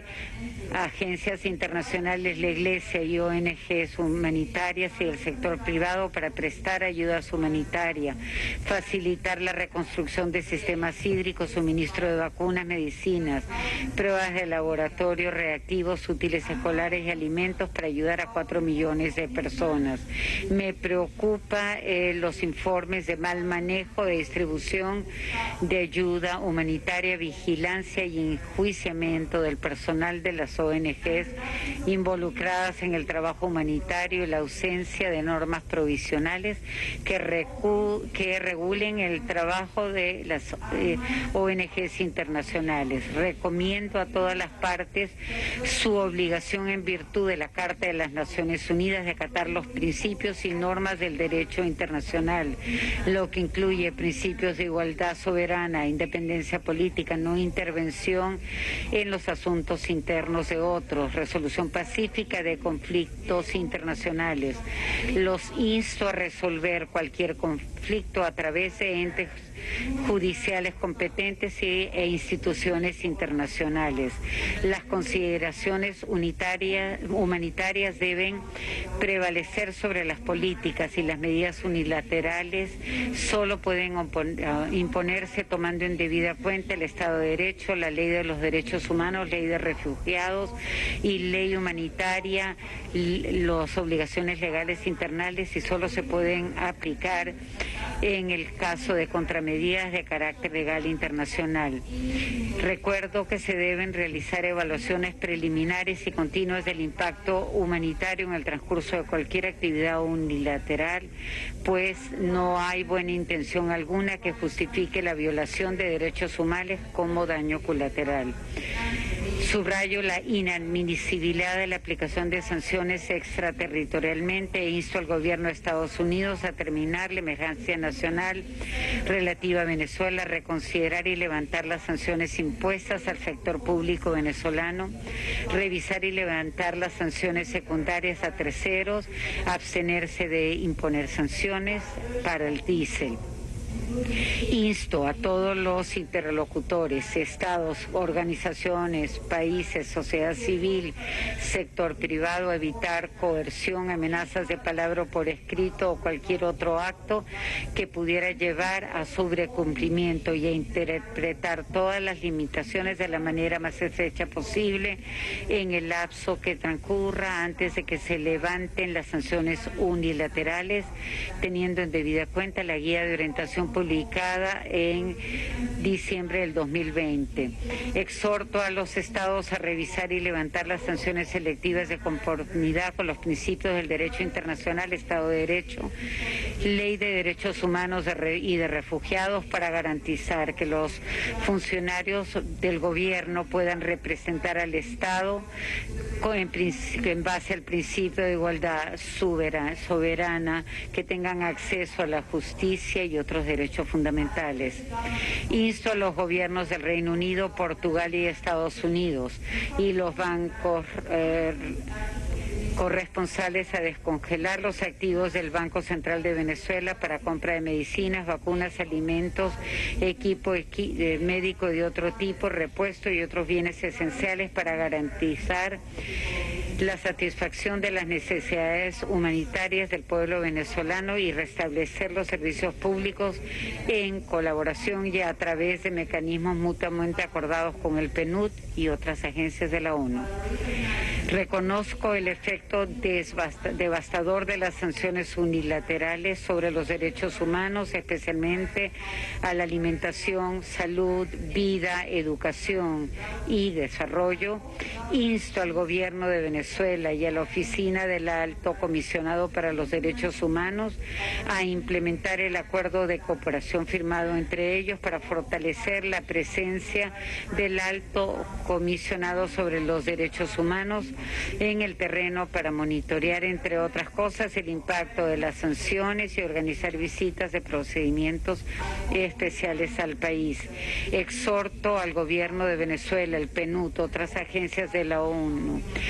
agencias internacionales, la Iglesia y O N Ges humanitarias y el sector privado para prestar ayuda humanitaria, facilitar la reconstrucción de sistemas hídricos, suministro de vacunas, medicinas, pruebas de laboratorio, reactivos, útiles escolares y alimentos para ayudar a cuatro millones de personas. Me preocupa eh, los informes de mal manejo, de distribución de ayuda humanitaria, vigilancia y enjuiciamiento del personal de las O N Ges involucradas en el trabajo humanitario y la ausencia de normas provisionales que, recu que regulen el trabajo de las eh, O N Ges internacionales. Recomiendo a todas las partes su obligación en virtud de la Carta de las Naciones Unidas de acatar los principios y normas del derecho internacional, lo que incluye principios de igualdad soberana, independencia política, no intervención en los asuntos internos de otros, resolución pacífica de conflictos internacionales. Los insto a resolver cualquier conflicto a través de entes judiciales competentes y, e instituciones internacionales. Las consideraciones unitarias, humanitarias deben prevalecer sobre las políticas y las medidas unilaterales solo pueden imponerse tomando en debida cuenta el Estado de Derecho, la ley de los derechos humanos, ley de refugiados y ley humanitaria, las obligaciones legales internales y solo se pueden aplicar en el caso de contramedidas de carácter legal internacional. Recuerdo que se deben realizar evaluaciones preliminares y continuas del impacto humanitario en el transcurso de cualquier actividad unilateral, pues no hay buena intención alguna que justifique la violación de derechos humanos como daño colateral. Subrayo la inadmisibilidad de la aplicación de sanciones extraterritorialmente e insto al gobierno de Estados Unidos a terminar la emergencia nacional relativa a Venezuela, reconsiderar y levantar las sanciones impuestas al sector público venezolano, revisar y levantar las sanciones secundarias a terceros, abstenerse de imponer sanciones para el diésel. Insto a todos los interlocutores, estados, organizaciones, países, sociedad civil, sector privado a evitar coerción, amenazas de palabra o por escrito o cualquier otro acto que pudiera llevar a sobrecumplimiento y a interpretar todas las limitaciones de la manera más estrecha posible en el lapso que transcurra antes de que se levanten las sanciones unilaterales, teniendo en debida cuenta la guía de orientación publicada en diciembre del dos mil veinte. Exhorto a los estados a revisar y levantar las sanciones selectivas de conformidad con los principios del derecho internacional, Estado de Derecho, Ley de Derechos Humanos y de Refugiados para garantizar que los funcionarios del gobierno puedan representar al Estado en, en base al principio de igualdad soberana, soberana, que tengan acceso a la justicia y otros derechos fundamentales. Insto a los gobiernos del Reino Unido, Portugal y Estados Unidos y los bancos eh, corresponsales a descongelar los activos del Banco Central de Venezuela para compra de medicinas, vacunas, alimentos, equipo equi eh, médico de otro tipo, repuesto y otros bienes esenciales para garantizar la satisfacción de las necesidades humanitarias del pueblo venezolano y restablecer los servicios públicos en colaboración y a través de mecanismos mutuamente acordados con el PNUD y otras agencias de la ONU. Reconozco el efecto devastador de las sanciones unilaterales sobre los derechos humanos, especialmente a la alimentación, salud, vida, educación y desarrollo. Insto al gobierno de Venezuela y a la Oficina del Alto Comisionado para los Derechos Humanos a implementar el acuerdo de cooperación firmado entre ellos para fortalecer la presencia del Alto Comisionado sobre los Derechos Humanos en el terreno para monitorear, entre otras cosas, el impacto de las sanciones y organizar visitas de procedimientos especiales al país. Exhorto al gobierno de Venezuela, el PNUD, otras agencias de la ONU y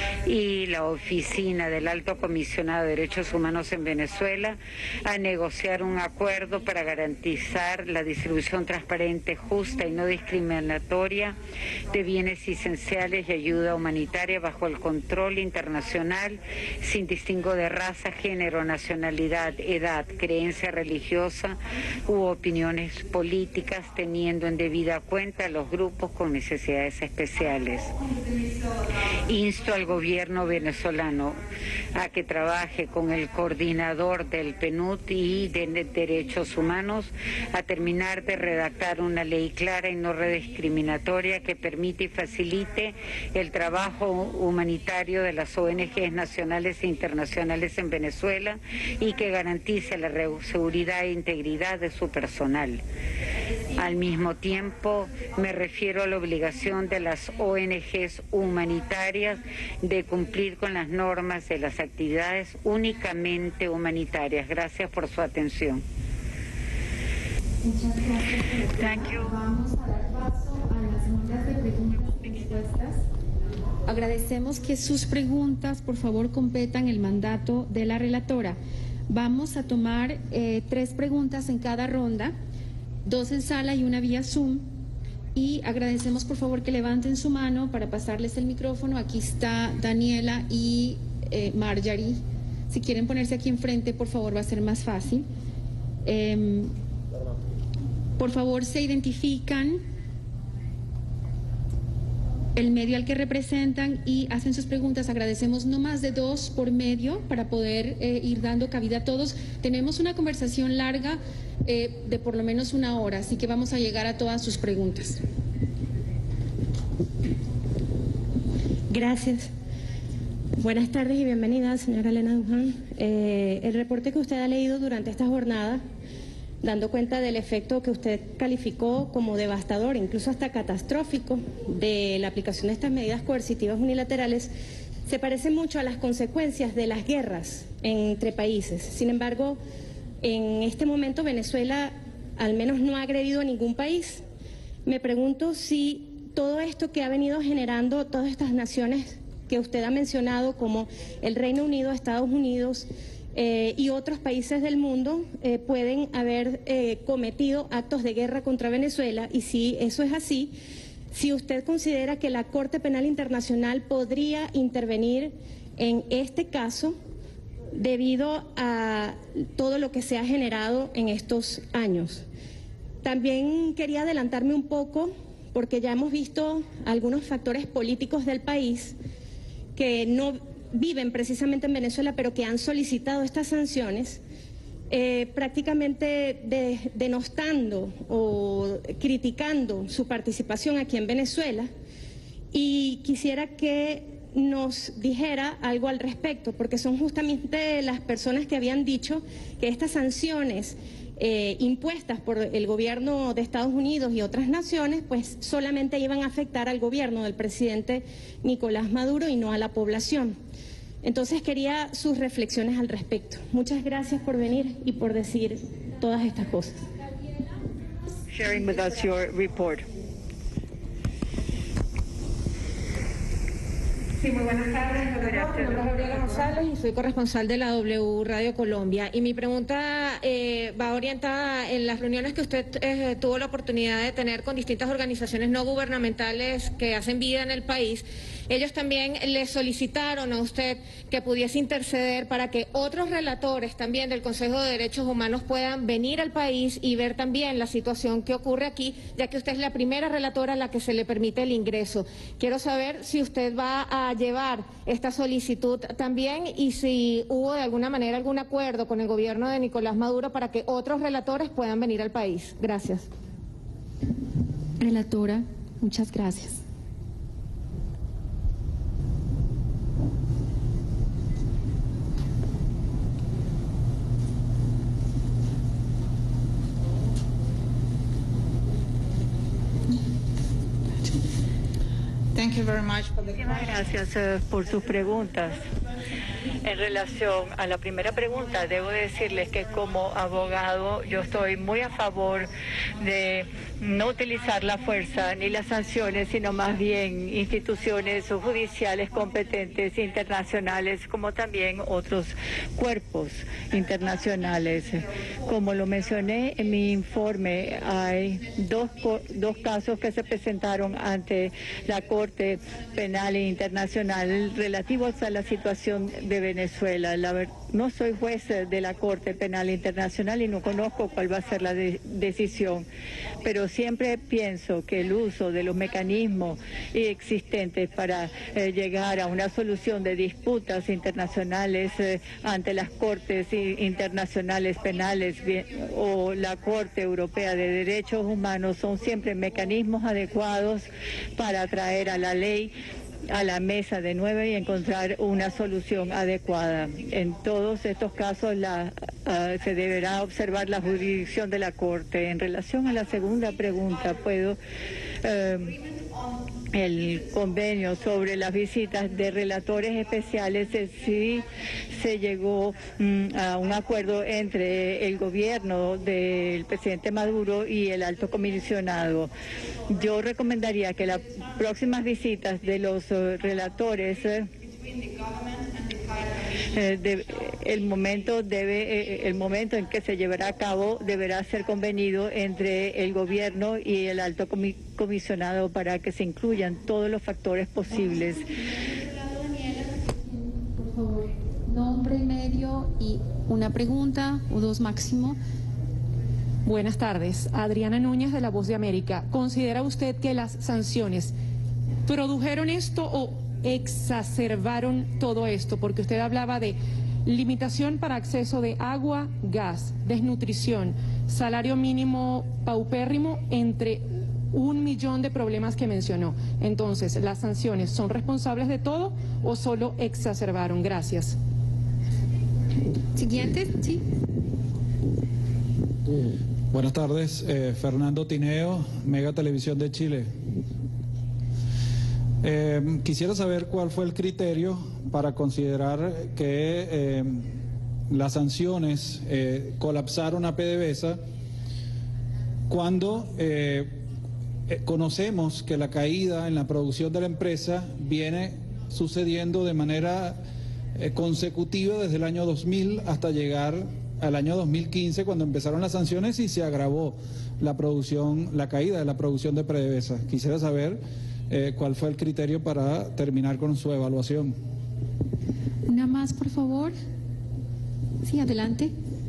y la Oficina del Alto Comisionado de Derechos Humanos en Venezuela a negociar un acuerdo para garantizar la distribución transparente, justa y no discriminatoria de bienes esenciales y ayuda humanitaria bajo el control internacional, sin distingo de raza, género, nacionalidad, edad, creencia religiosa u opiniones políticas, teniendo en debida cuenta a los grupos con necesidades especiales. Insto al gobierno venezolano a que trabaje con el coordinador del P N U D y de Derechos Humanos a terminar de redactar una ley clara y no discriminatoria que permite y facilite el trabajo humanitario de las O N Ges nacionales e internacionales en Venezuela y que garantice la seguridad e integridad de su personal. Al mismo tiempo, me refiero a la obligación de las O N Ges humanitarias de cumplir con las normas de las actividades únicamente humanitarias. Gracias por su atención. Muchas gracias. Thank you. Vamos a dar paso a las rondas de preguntas y respuestas. Agradecemos que sus preguntas, por favor, completan el mandato de la relatora. Vamos a tomar eh, tres preguntas en cada ronda, dos en sala y una vía Zoom. Y agradecemos, por favor, que levanten su mano para pasarles el micrófono. Aquí está Daniela y eh, Marjorie. Si quieren ponerse aquí enfrente, por favor, va a ser más fácil. Eh, por favor, se identifican, el medio al que representan y hacen sus preguntas. Agradecemos no más de dos por medio para poder eh, ir dando cabida a todos. Tenemos una conversación larga eh, de por lo menos una hora, así que vamos a llegar a todas sus preguntas. Gracias. Buenas tardes y bienvenida, señora Elena Duján. Eh, el reporte que usted ha leído durante esta jornada, dando cuenta del efecto que usted calificó como devastador, incluso hasta catastrófico, de la aplicación de estas medidas coercitivas unilaterales, se parece mucho a las consecuencias de las guerras entre países. Sin embargo, en este momento Venezuela al menos no ha agredido a ningún país. Me pregunto si todo esto que ha venido generando todas estas naciones que usted ha mencionado, como el Reino Unido, Estados Unidos, Eh, y otros países del mundo eh, pueden haber eh, cometido actos de guerra contra Venezuela, y si eso es así, si usted considera que la Corte Penal Internacional podría intervenir en este caso debido a todo lo que se ha generado en estos años. También quería adelantarme un poco, porque ya hemos visto algunos factores políticos del país que no viven precisamente en Venezuela, pero que han solicitado estas sanciones, eh, prácticamente de, denostando o criticando su participación aquí en Venezuela, y quisiera que nos dijera algo al respecto, porque son justamente las personas que habían dicho que estas sanciones eh, impuestas por el gobierno de Estados Unidos y otras naciones, pues solamente iban a afectar al gobierno del presidente Nicolás Maduro y no a la población. Entonces quería sus reflexiones al respecto. Muchas gracias por venir y por decir todas estas cosas. Sharing with us your report. Sí, muy buenas tardes. Mi nombre es Gabriela González y soy corresponsal de la W Radio Colombia. Y mi pregunta eh, va orientada en las reuniones que usted eh, tuvo la oportunidad de tener con distintas organizaciones no gubernamentales que hacen vida en el país. Ellos también le solicitaron a usted que pudiese interceder para que otros relatores también del Consejo de Derechos Humanos puedan venir al país y ver también la situación que ocurre aquí, ya que usted es la primera relatora a la que se le permite el ingreso. Quiero saber si usted va a llevar esta solicitud también y si hubo de alguna manera algún acuerdo con el gobierno de Nicolás Maduro para que otros relatores puedan venir al país. Gracias. Relatora, muchas gracias. Thank you very much for the Muchísimas gracias uh, por sus preguntas. En relación a la primera pregunta, debo decirles que como abogado yo estoy muy a favor de no utilizar la fuerza ni las sanciones, sino más bien instituciones judiciales competentes internacionales, como también otros cuerpos internacionales. Como lo mencioné en mi informe, hay dos, dos casos que se presentaron ante la Corte Penal Internacional relativos a la situación de Venezuela. La ver, no soy juez de la Corte Penal Internacional y no conozco cuál va a ser la de, decisión, pero siempre pienso que el uso de los mecanismos existentes para eh, llegar a una solución de disputas internacionales eh, ante las Cortes Internacionales Penales bien, o la Corte Europea de Derechos Humanos son siempre mecanismos adecuados para traer a la ley a la mesa de nuevo y encontrar una solución adecuada. En todos estos casos la, uh, se deberá observar la jurisdicción de la Corte. En relación a la segunda pregunta, puedo... Uh, el convenio sobre las visitas de relatores especiales, sí se llegó mm, a un acuerdo entre el gobierno del presidente Maduro y el alto comisionado. Yo recomendaría que las próximas visitas de los uh, relatores eh, Eh, de, el momento debe eh, el momento en que se llevará a cabo deberá ser convenido entre el gobierno y el alto comi comisionado para que se incluyan todos los factores posibles. Por favor, nombre, medio y una pregunta o dos máximo. Buenas tardes, Adriana Núñez de La Voz de América. ¿Considera usted que las sanciones produjeron esto o exacerbaron todo esto? Porque usted hablaba de limitación para acceso de agua, gas, desnutrición, salario mínimo paupérrimo, entre un millón de problemas que mencionó. Entonces, ¿las sanciones son responsables de todo o solo exacerbaron? Gracias. Siguiente, sí. Buenas tardes, eh, Fernando Tineo, Mega Televisión de Chile. Eh, quisiera saber cuál fue el criterio para considerar que eh, las sanciones eh, colapsaron a PDVSA cuando eh, eh, conocemos que la caída en la producción de la empresa viene sucediendo de manera eh, consecutiva desde el año dos mil hasta llegar al año dos mil quince, cuando empezaron las sanciones y se agravó la producción, la caída de la producción de PDVSA. Quisiera saber Eh, ¿cuál fue el criterio para terminar con su evaluación? Una más, por favor. Sí, adelante.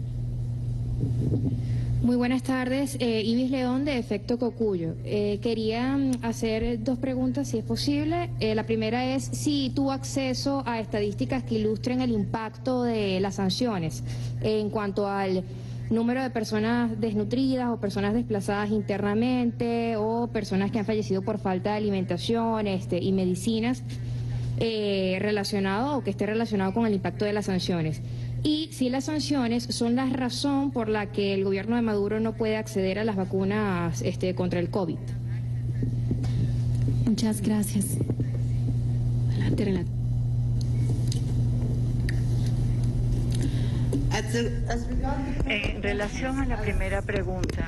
Muy buenas tardes, eh, Ibis León de Efecto Cocuyo. Eh, quería hacer dos preguntas, si es posible. Eh, la primera es si tuvo acceso a estadísticas que ilustren el impacto de las sanciones eh, en cuanto al número de personas desnutridas o personas desplazadas internamente o personas que han fallecido por falta de alimentación este, y medicinas eh, relacionado o que esté relacionado con el impacto de las sanciones. Y si las sanciones son la razón por la que el gobierno de Maduro no puede acceder a las vacunas este, contra el COVID. Muchas gracias. Adelante, Renata. En relación a la primera pregunta,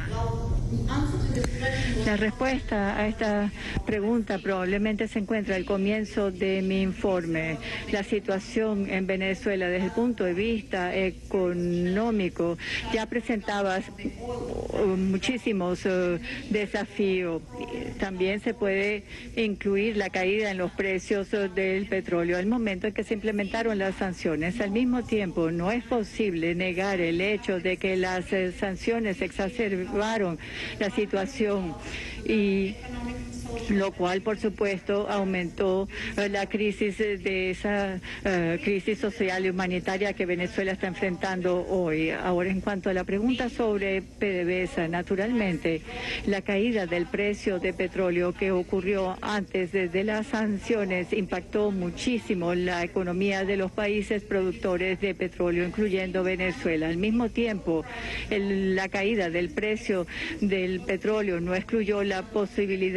la respuesta a esta pregunta probablemente se encuentra al comienzo de mi informe. La situación en Venezuela desde el punto de vista económico ya presentaba muchísimos uh, desafíos. También se puede incluir la caída en los precios del petróleo al momento en que se implementaron las sanciones. Al mismo tiempo, no es posible negar el hecho de que las eh, sanciones exacerbaron la situación y lo cual, por supuesto, aumentó uh, la crisis de esa uh, crisis social y humanitaria que Venezuela está enfrentando hoy. Ahora, en cuanto a la pregunta sobre PDVSA, naturalmente, la caída del precio de petróleo que ocurrió antes de, de las sanciones impactó muchísimo la economía de los países productores de petróleo, incluyendo Venezuela. Al mismo tiempo, el, la caída del precio del petróleo no excluyó la posibilidad de que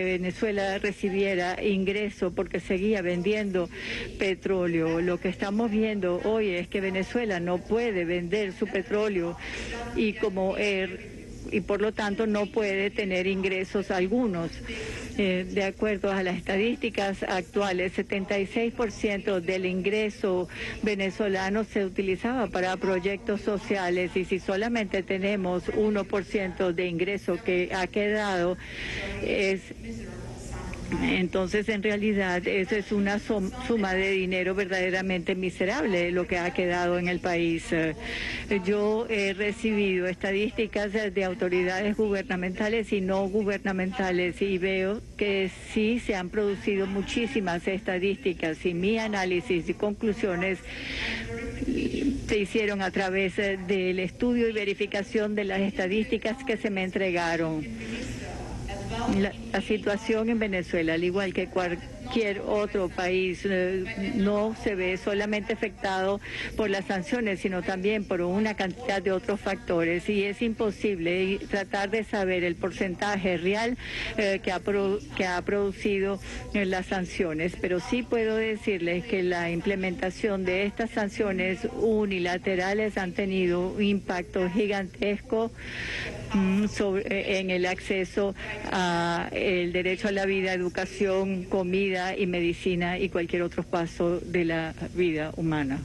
Venezuela recibiera ingreso porque seguía vendiendo petróleo. Lo que estamos viendo hoy es que Venezuela no puede vender su petróleo y como er, y por lo tanto no puede tener ingresos algunos. Eh, de acuerdo a las estadísticas actuales, setenta y seis por ciento del ingreso venezolano se utilizaba para proyectos sociales, y si solamente tenemos uno por ciento de ingreso que ha quedado, es... Entonces, en realidad, eso es una suma de dinero verdaderamente miserable lo que ha quedado en el país. Yo he recibido estadísticas de autoridades gubernamentales y no gubernamentales y veo que sí se han producido muchísimas estadísticas, y mi análisis y conclusiones se hicieron a través del estudio y verificación de las estadísticas que se me entregaron. La, la situación en Venezuela, al igual que cualquier otro país, eh, no se ve solamente afectado por las sanciones, sino también por una cantidad de otros factores, y es imposible tratar de saber el porcentaje real eh, que, ha pro, que ha producido eh, las sanciones, pero sí puedo decirles que la implementación de estas sanciones unilaterales han tenido un impacto gigantesco Sobre, en el acceso a el derecho a la vida, educación, comida y medicina y cualquier otro paso de la vida humana.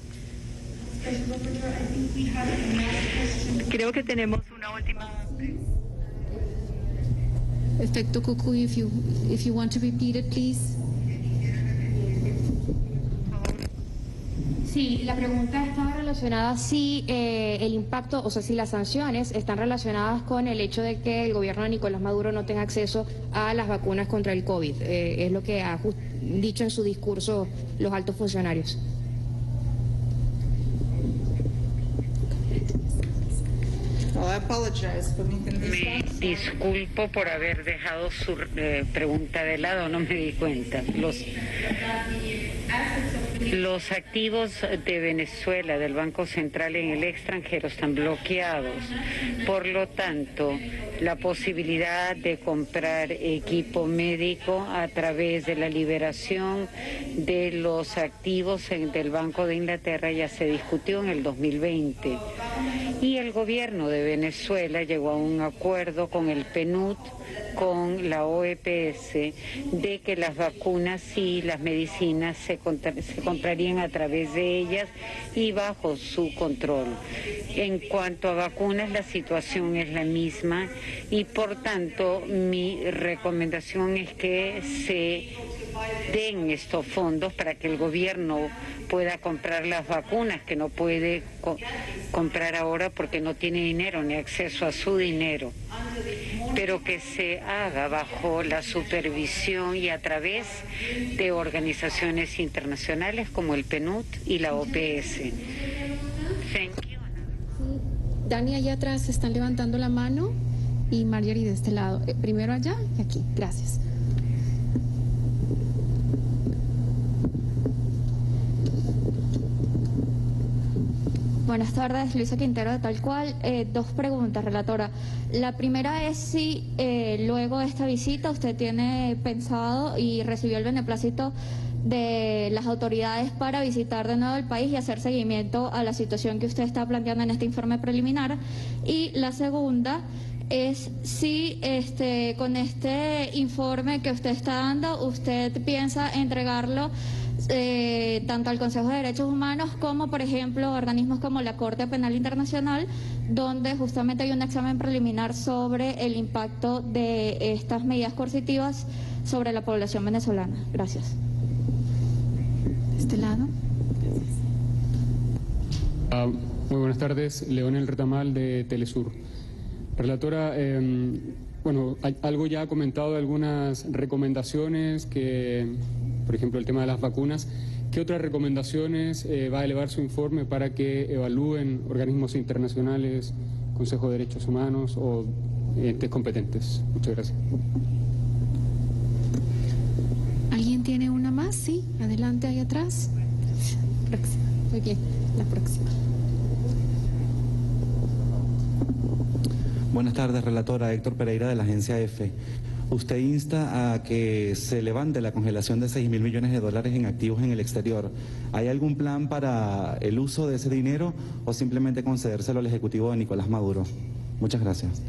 Creo que tenemos una última. Efecto Cucu, if you if you want to repeat it, please. Sí, la pregunta estaba relacionada si eh, el impacto, o sea, si las sanciones están relacionadas con el hecho de que el gobierno de Nicolás Maduro no tenga acceso a las vacunas contra el COVID. Eh, es lo que ha dicho en su discurso los altos funcionarios. Me disculpo por haber dejado su eh, pregunta de lado, no me di cuenta. Los, los activos de Venezuela, del Banco Central en el extranjero, están bloqueados. Por lo tanto, la posibilidad de comprar equipo médico a través de la liberación de los activos en, del Banco de Inglaterra ya se discutió en el dos mil veinte. Y el gobierno de Venezuela llegó a un acuerdo con el P N U D, con la O E P S, de que las vacunas y las medicinas se, se comprarían a través de ellas y bajo su control. En cuanto a vacunas, la situación es la misma y por tanto mi recomendación es que se den estos fondos para que el gobierno pueda comprar las vacunas que no puede co comprar ahora porque no tiene dinero ni acceso a su dinero, pero que se haga bajo la supervisión y a través de organizaciones internacionales como el P N U D y la O P S. Thank you. Dani, allá atrás están levantando la mano y Marjorie de este lado. Eh, primero allá y aquí. Gracias. Buenas tardes, Luisa Quintero de Tal Cual. Eh, dos preguntas, relatora. La primera es si eh, luego de esta visita usted tiene pensado y recibió el beneplácito de las autoridades para visitar de nuevo el país y hacer seguimiento a la situación que usted está planteando en este informe preliminar. Y la segunda es si este, con este informe que usted está dando, usted piensa entregarlo Eh, tanto al Consejo de Derechos Humanos como, por ejemplo, organismos como la Corte Penal Internacional, donde justamente hay un examen preliminar sobre el impacto de estas medidas coercitivas sobre la población venezolana. Gracias. De este lado. Uh, muy buenas tardes, Leonel Retamal de Telesur. Relatora, eh, bueno, hay, algo ya ha comentado de algunas recomendaciones que... por ejemplo, el tema de las vacunas. ¿Qué otras recomendaciones eh, va a elevar su informe para que evalúen organismos internacionales, Consejo de Derechos Humanos o entes competentes? Muchas gracias. ¿Alguien tiene una más? Sí, adelante ahí atrás. Próxima. Muy bien, la próxima. Buenas tardes, relatora. Héctor Pereira de la agencia EFE. usted insta a que se levante la congelación de seis mil millones de dólares en activos en el exterior. ¿Hay algún plan para el uso de ese dinero o simplemente concedérselo al ejecutivo de Nicolás Maduro? Muchas gracias.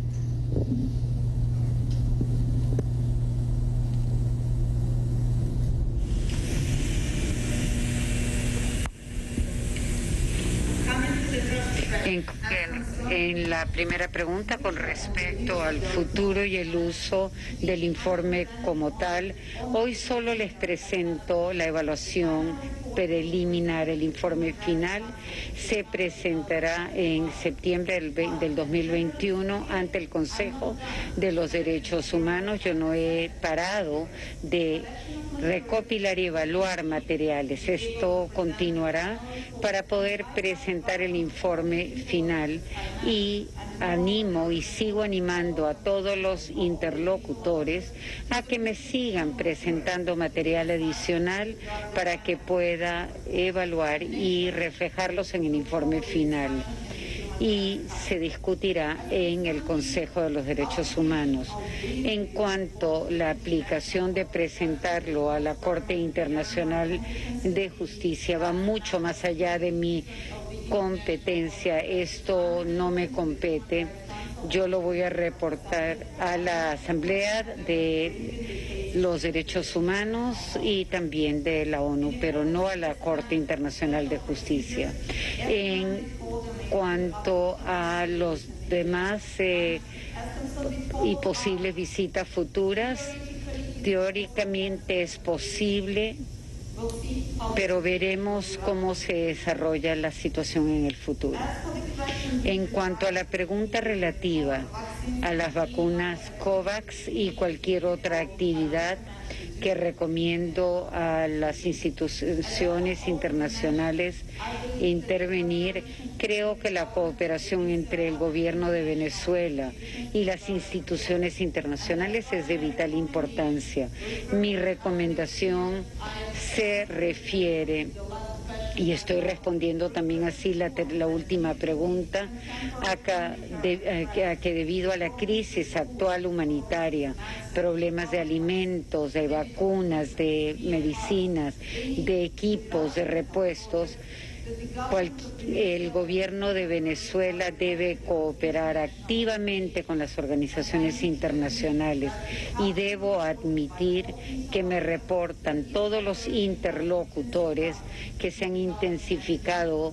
En, en, en la primera pregunta, con respecto al futuro y el uso del informe como tal, hoy solo les presento la evaluación preliminar. El informe final se presentará en septiembre del, del dos mil veintiuno ante el Consejo de los Derechos Humanos. Yo no he parado de recopilar y evaluar materiales. Esto continuará para poder presentar el informe final, y animo y sigo animando a todos los interlocutores a que me sigan presentando material adicional para que pueda evaluar y reflejarlos en el informe final. Y se discutirá en el Consejo de los Derechos Humanos. En cuanto a la aplicación de presentarlo a la Corte Internacional de Justicia, va mucho más allá de mi competencia. Esto no me compete. Yo lo voy a reportar a la Asamblea de los Derechos Humanos y también de la ONU, pero no a la Corte Internacional de Justicia. En cuanto a los demás eh, y posibles visitas futuras, teóricamente es posible, pero veremos cómo se desarrolla la situación en el futuro. En cuanto a la pregunta relativa a las vacunas COVAX y cualquier otra actividad que recomiendo a las instituciones internacionales intervenir, creo que la cooperación entre el gobierno de Venezuela y las instituciones internacionales es de vital importancia. Mi recomendación se refiere, y estoy respondiendo también así la, la última pregunta, a que, de, a que debido a la crisis actual humanitaria, problemas de alimentos, de vacunas, de medicinas, de equipos, de repuestos, Cual, el gobierno de Venezuela debe cooperar activamente con las organizaciones internacionales, y debo admitir que me reportan todos los interlocutores que se han intensificado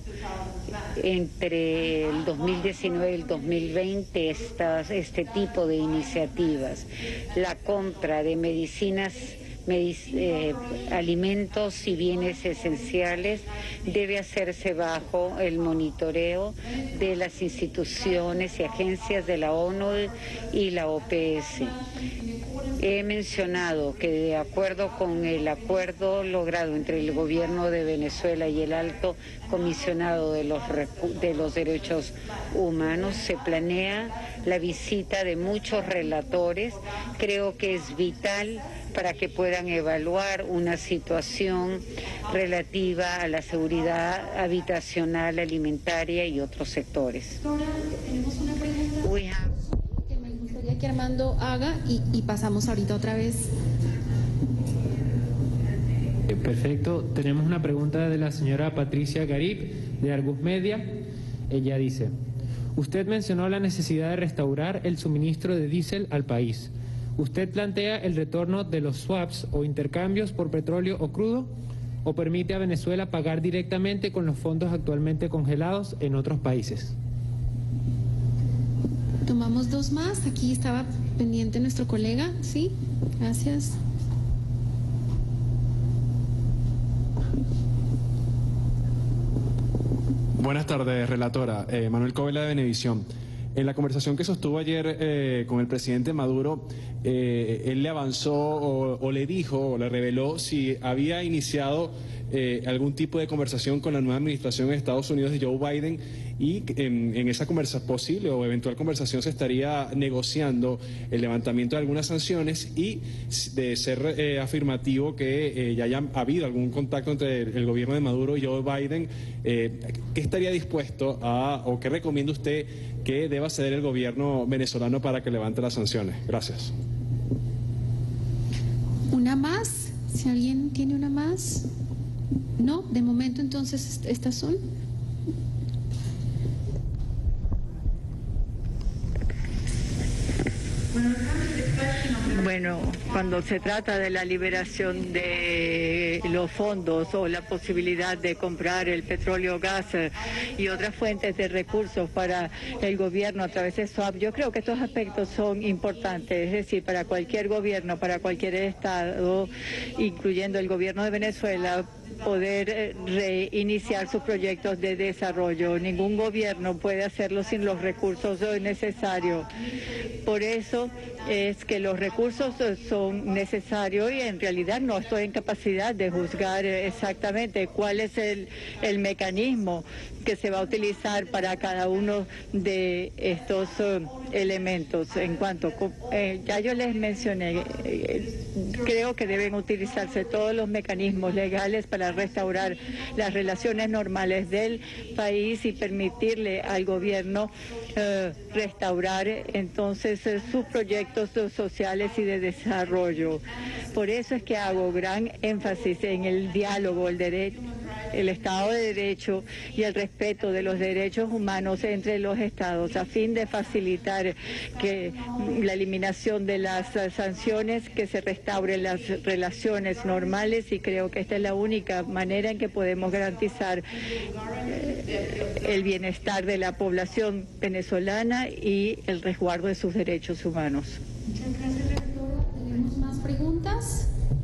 entre el dos mil diecinueve y el dos mil veinte estas, este tipo de iniciativas. La compra de medicinas, Medic eh, alimentos y bienes esenciales debe hacerse bajo el monitoreo de las instituciones y agencias de la ONU y la O P S. He mencionado que de acuerdo con el acuerdo logrado entre el gobierno de Venezuela y el Alto Comisionado de los, de los Derechos Humanos, se planea la visita de muchos relatores. Creo que es vital para que puedan evaluar una situación relativa a la seguridad habitacional, alimentaria y otros sectores. Tenemos una pregunta que me gustaría que Armando haga y, y pasamos ahorita otra vez. Perfecto. Tenemos una pregunta de la señora Patricia Garib, de Argus Media. Ella dice: usted mencionó la necesidad de restaurar el suministro de diésel al país. ¿Usted plantea el retorno de los swaps o intercambios por petróleo o crudo, o permite a Venezuela pagar directamente con los fondos actualmente congelados en otros países? Tomamos dos más. Aquí estaba pendiente nuestro colega. Sí, gracias. Buenas tardes, relatora. Eh, Manuel Covela, de Venevisión. En la conversación que sostuvo ayer eh, con el presidente Maduro, eh, él le avanzó o, o le dijo o le reveló si había iniciado eh, algún tipo de conversación con la nueva administración de Estados Unidos de Joe Biden, y en, en esa conversa, posible o eventual conversación se estaría negociando el levantamiento de algunas sanciones, y de ser eh, afirmativo que eh, ya haya habido algún contacto entre el, el gobierno de Maduro y Joe Biden. Eh, ¿Qué estaría dispuesto a, o qué recomienda usted que deba ceder el gobierno venezolano para que levante las sanciones? Gracias. más? Si alguien tiene una más. No, de momento entonces estas son. Bueno, cuando se trata de la liberación de los fondos o la posibilidad de comprar el petróleo, gas y otras fuentes de recursos para el gobierno a través de swap, yo creo que estos aspectos son importantes, es decir, para cualquier gobierno, para cualquier estado, incluyendo el gobierno de Venezuela, poder reiniciar sus proyectos de desarrollo. Ningún gobierno puede hacerlo sin los recursos necesarios. Por eso es que los recursos son necesarios y en realidad no estoy en capacidad de juzgar exactamente cuál es el, el mecanismo que se va a utilizar para cada uno de estos uh, elementos. En cuanto, eh, ya yo les mencioné, eh, creo que deben utilizarse todos los mecanismos legales para restaurar las relaciones normales del país y permitirle al gobierno eh, restaurar entonces eh, sus proyectos sociales y de desarrollo. Por eso es que hago gran énfasis en el diálogo, el derecho, el Estado de Derecho y el respeto de los derechos humanos entre los estados, a fin de facilitar que la eliminación de las sanciones, que se restauren las relaciones normales, y creo que esta es la única manera en que podemos garantizar eh, el bienestar de la población venezolana y el resguardo de sus derechos humanos. Muchas gracias, rectora. ¿Tenemos más preguntas?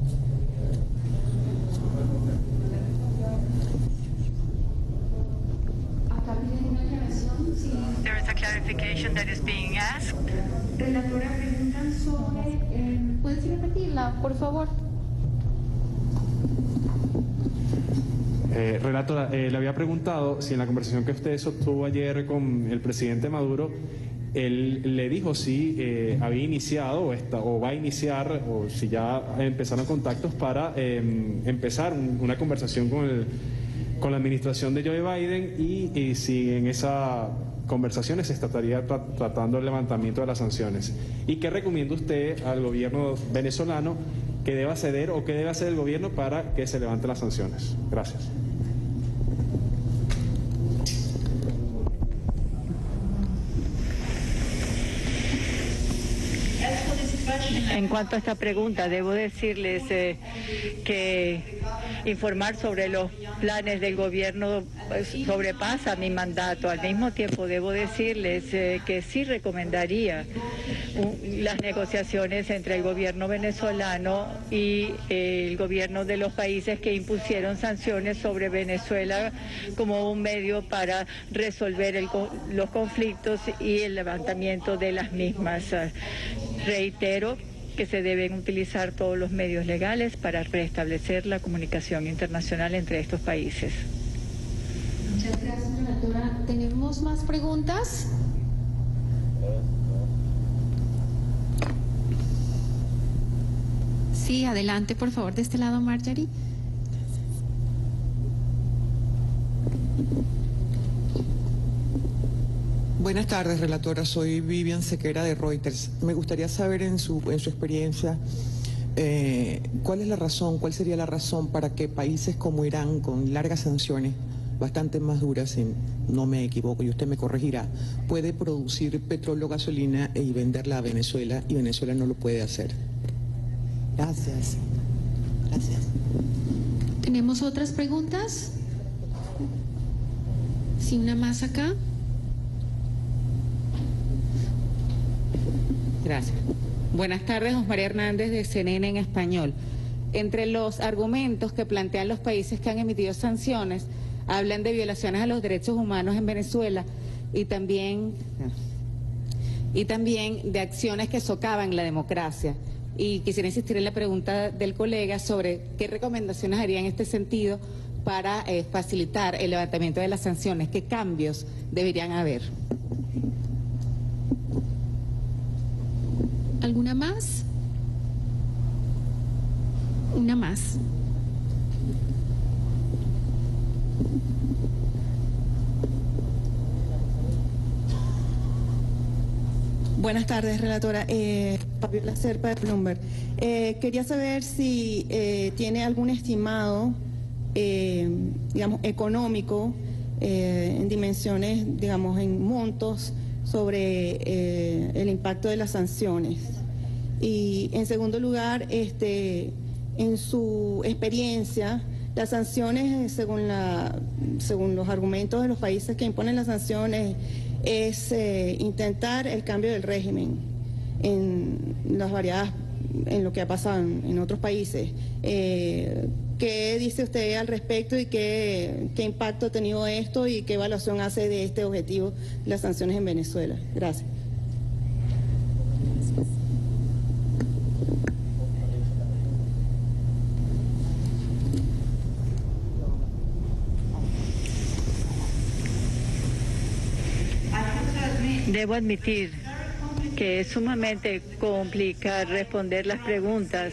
There is a clarification that is being asked. Relatora, preguntan sobre... Eh, ¿puedes repetirla, por favor? Eh, relatora, eh, le había preguntado si en la conversación que usted sostuvo ayer con el presidente Maduro, él le dijo si eh, había iniciado o, está, o va a iniciar, o si ya empezaron contactos para eh, empezar un, una conversación con, el, con la administración de Joe Biden y, y si en esa conversaciones se estaría tra tratando el levantamiento de las sanciones. ¿Y qué recomienda usted al gobierno venezolano que deba ceder o qué debe hacer el gobierno para que se levanten las sanciones? Gracias. En cuanto a esta pregunta, debo decirles eh, que informar sobre los planes del gobierno pues, sobrepasa mi mandato. Al mismo tiempo, debo decirles eh, que sí recomendaría un, las negociaciones entre el gobierno venezolano y eh, el gobierno de los países que impusieron sanciones sobre Venezuela como un medio para resolver el, los conflictos y el levantamiento de las mismas. Reitero que se deben utilizar todos los medios legales para restablecer la comunicación internacional entre estos países. Muchas gracias, relatora. ¿Tenemos más preguntas? Sí, adelante, por favor, de este lado, Marjorie. Buenas tardes, relatora. Soy Vivian Sequera de Reuters. Me gustaría saber en su, en su experiencia eh, cuál es la razón, cuál sería la razón para que países como Irán, con largas sanciones, bastante más duras, si no me equivoco y usted me corregirá, puede producir petróleo, gasolina y venderla a Venezuela y Venezuela no lo puede hacer. Gracias. Gracias. ¿Tenemos otras preguntas? Sí, una más acá. Gracias. Buenas tardes, Osmaría Hernández de C N N en español. Entre los argumentos que plantean los países que han emitido sanciones, hablan de violaciones a los derechos humanos en Venezuela y también, y también de acciones que socavan la democracia. Y quisiera insistir en la pregunta del colega sobre qué recomendaciones haría en este sentido para eh, facilitar el levantamiento de las sanciones, qué cambios deberían haber. ¿Alguna más? Una más. Buenas tardes, relatora. Eh, Fabiola Serpa de Bloomberg. Eh, quería saber si eh, tiene algún estimado, eh, digamos, económico, eh, en dimensiones, digamos, en montos, sobre eh, el impacto de las sanciones. Y, en segundo lugar, este, en su experiencia, las sanciones, según, la, según los argumentos de los países que imponen las sanciones, es eh, intentar el cambio del régimen en las variadas, en lo que ha pasado en, en otros países. Eh, ¿Qué dice usted al respecto y qué, qué impacto ha tenido esto y qué evaluación hace de este objetivo de las sanciones en Venezuela? Gracias. Debo admitir que es sumamente complicado responder las preguntas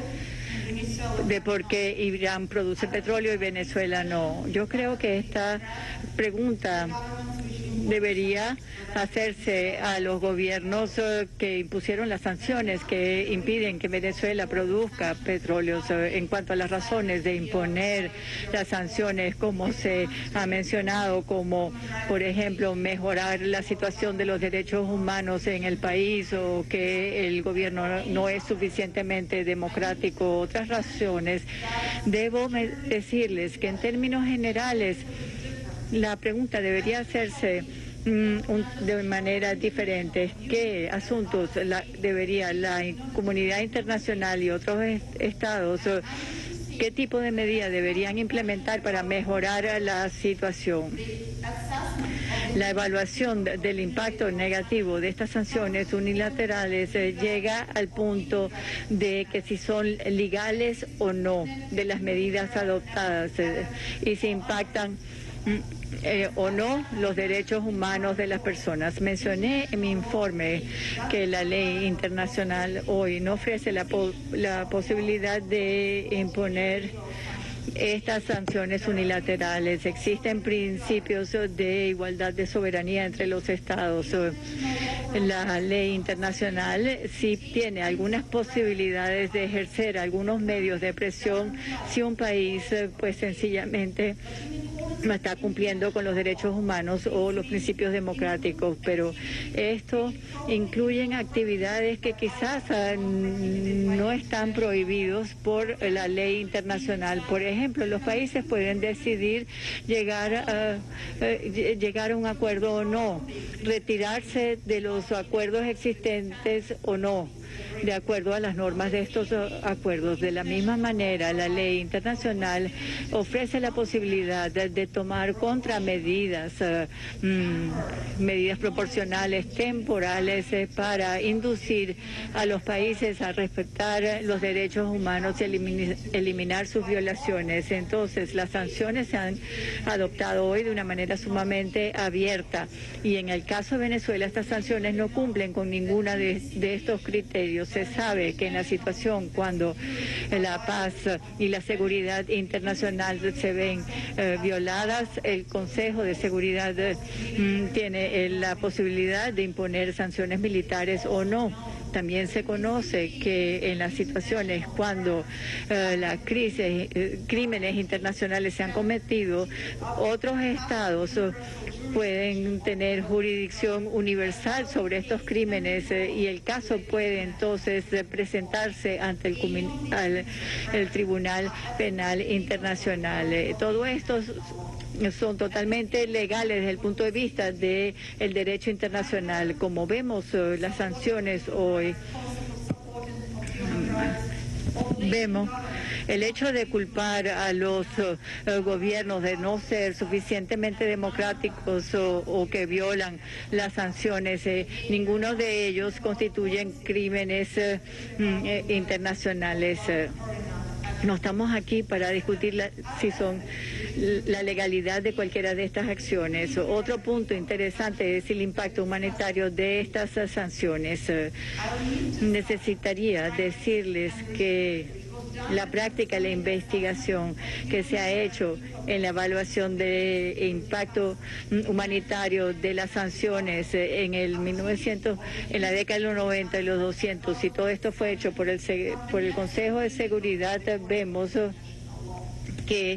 de por qué Irán produce petróleo y Venezuela no. Yo creo que esta pregunta debería hacerse a los gobiernos eh, que impusieron las sanciones que impiden que Venezuela produzca petróleo. En cuanto a las razones de imponer las sanciones, como se ha mencionado, como por ejemplo mejorar la situación de los derechos humanos en el país o que el gobierno no es suficientemente democrático, otras razones, debo decirles que en términos generales la pregunta debería hacerse de manera diferente. ¿Qué asuntos la, debería la comunidad internacional y otros est estados, qué tipo de medidas deberían implementar para mejorar la situación? La evaluación del impacto negativo de estas sanciones unilaterales eh, llega al punto de que si son legales o no de las medidas adoptadas eh, y si impactan Eh, o no los derechos humanos de las personas. Mencioné en mi informe que la ley internacional hoy no ofrece la, po la posibilidad de imponer estas sanciones unilaterales. Existen principios de igualdad de soberanía entre los estados. La ley internacional sí tiene algunas posibilidades de ejercer algunos medios de presión si un país pues sencillamente no está cumpliendo con los derechos humanos o los principios democráticos, pero esto incluyen actividades que quizás uh, no están prohibidos por la ley internacional. Por ejemplo, los países pueden decidir llegar a, uh, llegar a un acuerdo o no, retirarse de los acuerdos existentes o no, de acuerdo a las normas de estos acuerdos. De la misma manera, la ley internacional ofrece la posibilidad de, de tomar contramedidas, uh, mmm, medidas proporcionales, temporales, eh, para inducir a los países a respetar los derechos humanos y eliminar, eliminar sus violaciones. Entonces, las sanciones se han adoptado hoy de una manera sumamente abierta y en el caso de Venezuela, estas sanciones no cumplen con ninguna de, de estos criterios. Se sabe que en la situación cuando la paz y la seguridad internacional se ven eh, violadas, el Consejo de Seguridad eh, tiene eh, la posibilidad de imponer sanciones militares o no. También se conoce que en las situaciones cuando eh, la crisis, eh, crímenes internacionales se han cometido, otros estados eh, pueden tener jurisdicción universal sobre estos crímenes eh, y el caso puede entonces eh, presentarse ante el, al, el Tribunal Penal Internacional. Eh, todo esto son totalmente legales desde el punto de vista del derecho internacional. Como vemos eh, las sanciones hoy, vemos el hecho de culpar a los uh, gobiernos de no ser suficientemente democráticos o, o que violan las sanciones. Eh, ninguno de ellos constituyen crímenes eh, eh, internacionales. Eh. No estamos aquí para discutir la, si son la legalidad de cualquiera de estas acciones. Otro punto interesante es el impacto humanitario de estas uh, sanciones. Uh, necesitaría decirles que la práctica, la investigación que se ha hecho en la evaluación de impacto humanitario de las sanciones en el mil novecientos, en la década de los noventa y los doscientos, y todo esto fue hecho por el, por el Consejo de Seguridad, vemos que,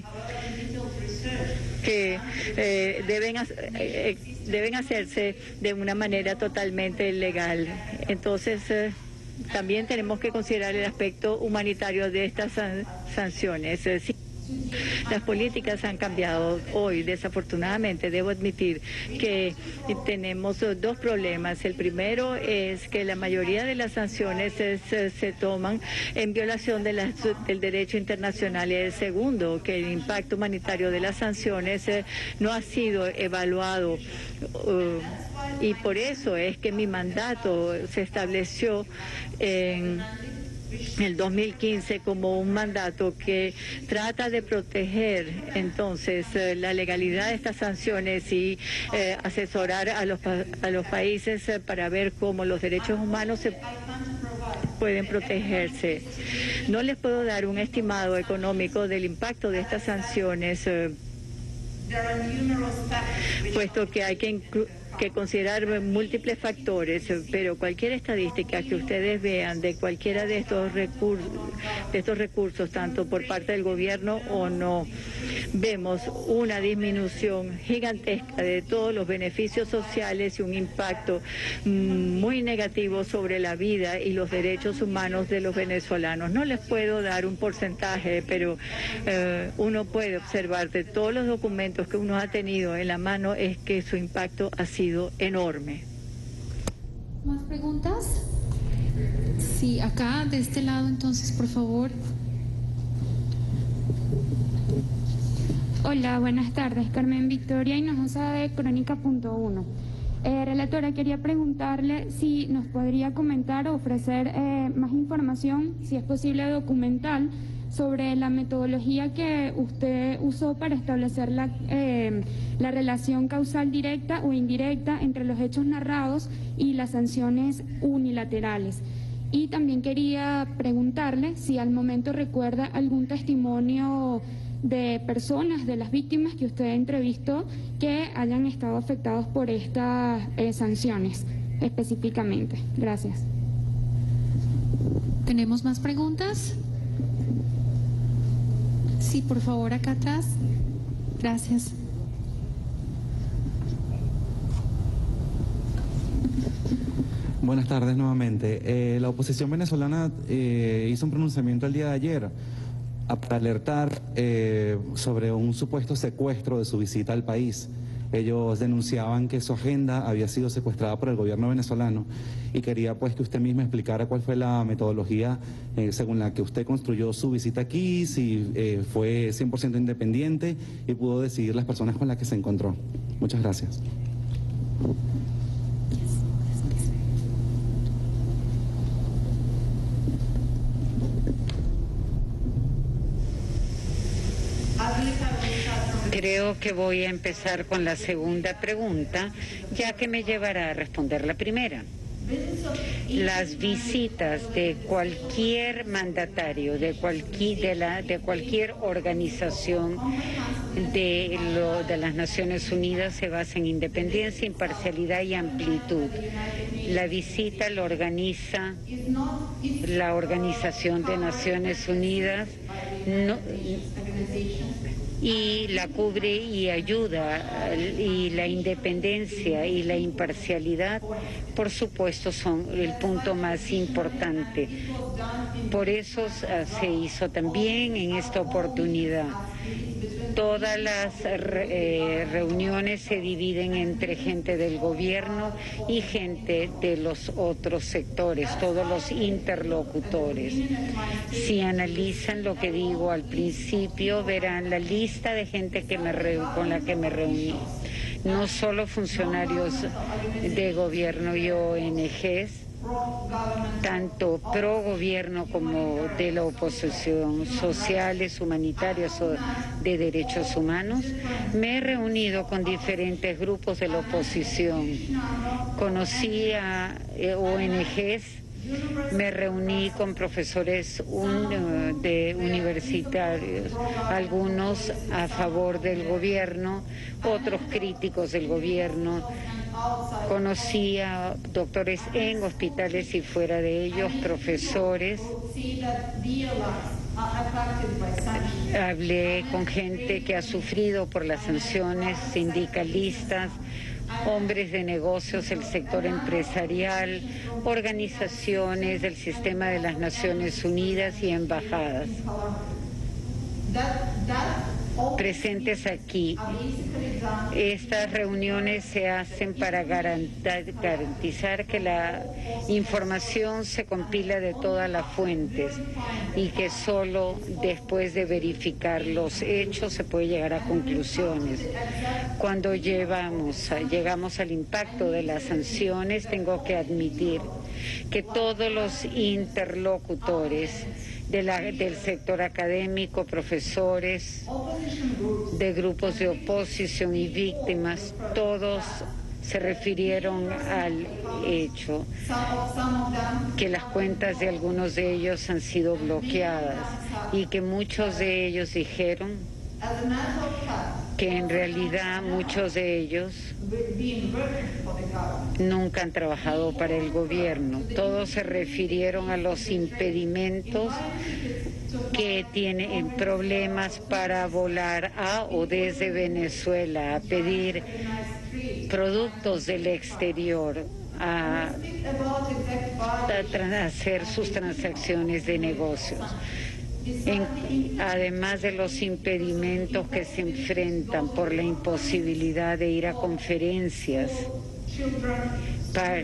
que eh, deben, eh, deben hacerse de una manera totalmente legal. Entonces, eh, también tenemos que considerar el aspecto humanitario de estas san sanciones. Sí, las políticas han cambiado hoy, desafortunadamente. Debo admitir que tenemos dos problemas. El primero es que la mayoría de las sanciones se, se, se toman en violación de las, del derecho internacional. Y el segundo, que el impacto humanitario de las sanciones eh, no ha sido evaluado. Uh, y por eso es que mi mandato se estableció en el dos mil quince como un mandato que trata de proteger entonces eh, la legalidad de estas sanciones y eh, asesorar a los, a los países eh, para ver cómo los derechos humanos se pueden protegerse. No les puedo dar un estimado económico del impacto de estas sanciones, eh, puesto que hay que incluir que considerar múltiples factores, pero cualquier estadística que ustedes vean de cualquiera de estos recursos, de estos recursos, tanto por parte del gobierno o no, vemos una disminución gigantesca de todos los beneficios sociales y un impacto muy negativo sobre la vida y los derechos humanos de los venezolanos. No les puedo dar un porcentaje, pero eh, uno puede observar de todos los documentos que uno ha tenido en la mano es que su impacto ha sido enorme. ¿Más preguntas? Sí, acá de este lado entonces, por favor. Hola, buenas tardes. Carmen Victoria Hinojosa de Crónica punto uno. Eh, relatora, quería preguntarle si nos podría comentar o ofrecer eh, más información, si es posible documental, sobre la metodología que usted usó para establecer la, eh, la relación causal directa o indirecta entre los hechos narrados y las sanciones unilaterales. Y también quería preguntarle si al momento recuerda algún testimonio de personas, de las víctimas que usted entrevistó, que hayan estado afectados por estas eh, sanciones específicamente. Gracias. ¿Tenemos más preguntas? Sí, por favor, acá atrás. Gracias. Buenas tardes nuevamente. Eh, la oposición venezolana eh, hizo un pronunciamiento el día de ayer para alertar eh, sobre un supuesto secuestro de su visita al país. Ellos denunciaban que su agenda había sido secuestrada por el gobierno venezolano y quería pues que usted misma explicara cuál fue la metodología eh, según la que usted construyó su visita aquí, si eh, fue cien por ciento independiente y pudo decidir las personas con las que se encontró. Muchas gracias. Creo que voy a empezar con la segunda pregunta, ya que me llevará a responder la primera. Las visitas de cualquier mandatario, de cualquier, de la, de cualquier organización de, lo, de las Naciones Unidas se basa en independencia, imparcialidad y amplitud. La visita la organiza la Organización de Naciones Unidas no, y la cubre y ayuda, y la independencia y la imparcialidad, por supuesto, son el punto más importante. Por eso se hizo también en esta oportunidad. Todas las eh, reuniones se dividen entre gente del gobierno y gente de los otros sectores, todos los interlocutores. Si analizan lo que digo al principio, verán la lista de gente que me re, con la que me reuní. No solo funcionarios de gobierno y O N Ges, tanto pro gobierno como de la oposición, sociales, humanitarias o de derechos humanos. Me he reunido con diferentes grupos de la oposición, conocí a O N Ges, me reuní con profesores un, de universitarios, algunos a favor del gobierno, otros críticos del gobierno. Conocí a doctores en hospitales y fuera de ellos, profesores. Hablé con gente que ha sufrido por las sanciones, sindicalistas, hombres de negocios, el sector empresarial, organizaciones del sistema de las Naciones Unidas y embajadas presentes aquí. Estas reuniones se hacen para garantizar que la información se compila de todas las fuentes y que solo después de verificar los hechos se puede llegar a conclusiones. Cuando llevamos, llegamos al impacto de las sanciones, tengo que admitir que todos los interlocutores de la, del sector académico, profesores, de grupos de oposición y víctimas, todos se refirieron al hecho que las cuentas de algunos de ellos han sido bloqueadas y que muchos de ellos dijeron que en realidad muchos de ellos nunca han trabajado para el gobierno. Todos se refirieron a los impedimentos que tienen problemas para volar a o desde Venezuela, a pedir productos del exterior, a, a hacer sus transacciones de negocios. En, además de los impedimentos que se enfrentan por la imposibilidad de ir a conferencias para,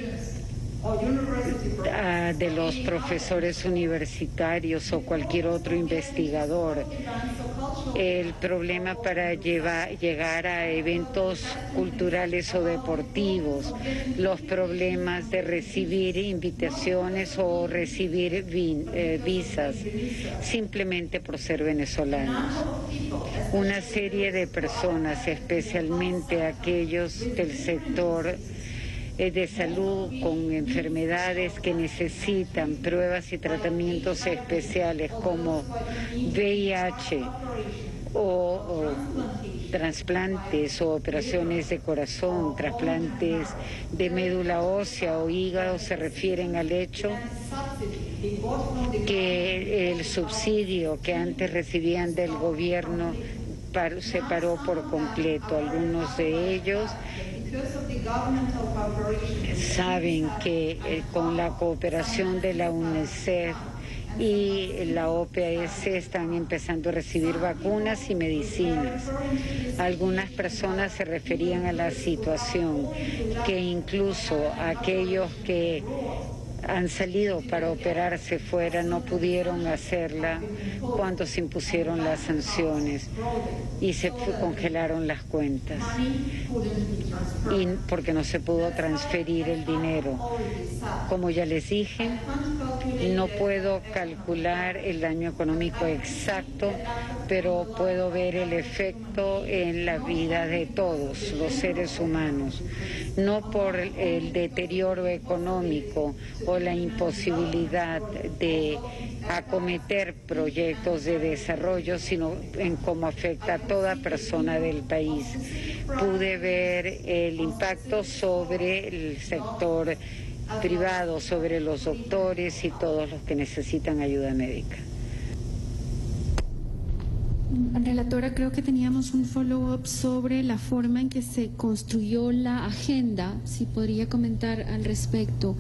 a, de los profesores universitarios o cualquier otro investigador, el problema para llevar, llegar a eventos culturales o deportivos, los problemas de recibir invitaciones o recibir vin, eh, visas simplemente por ser venezolanos. Una serie de personas, especialmente aquellos del sector de salud con enfermedades que necesitan pruebas y tratamientos especiales como V I H o, o trasplantes o operaciones de corazón, trasplantes de médula ósea o hígado, se refieren al hecho que el subsidio que antes recibían del gobierno se paró por completo. Algunos de ellos saben que eh, con la cooperación de la UNICEF y la O P A S están empezando a recibir vacunas y medicinas. Algunas personas se referían a la situación que incluso aquellos que han salido para operarse fuera no pudieron hacerla cuando se impusieron las sanciones y se congelaron las cuentas y porque no se pudo transferir el dinero. Como ya les dije, no puedo calcular el daño económico exacto, pero puedo ver el efecto en la vida de todos los seres humanos, no por el deterioro económico o la imposibilidad de acometer proyectos de desarrollo, sino en cómo afecta a toda persona del país. Pude ver el impacto sobre el sector privado, sobre los doctores y todos los que necesitan ayuda médica. Relatora, creo que teníamos un follow-up sobre la forma en que se construyó la agenda, si podría comentar al respecto.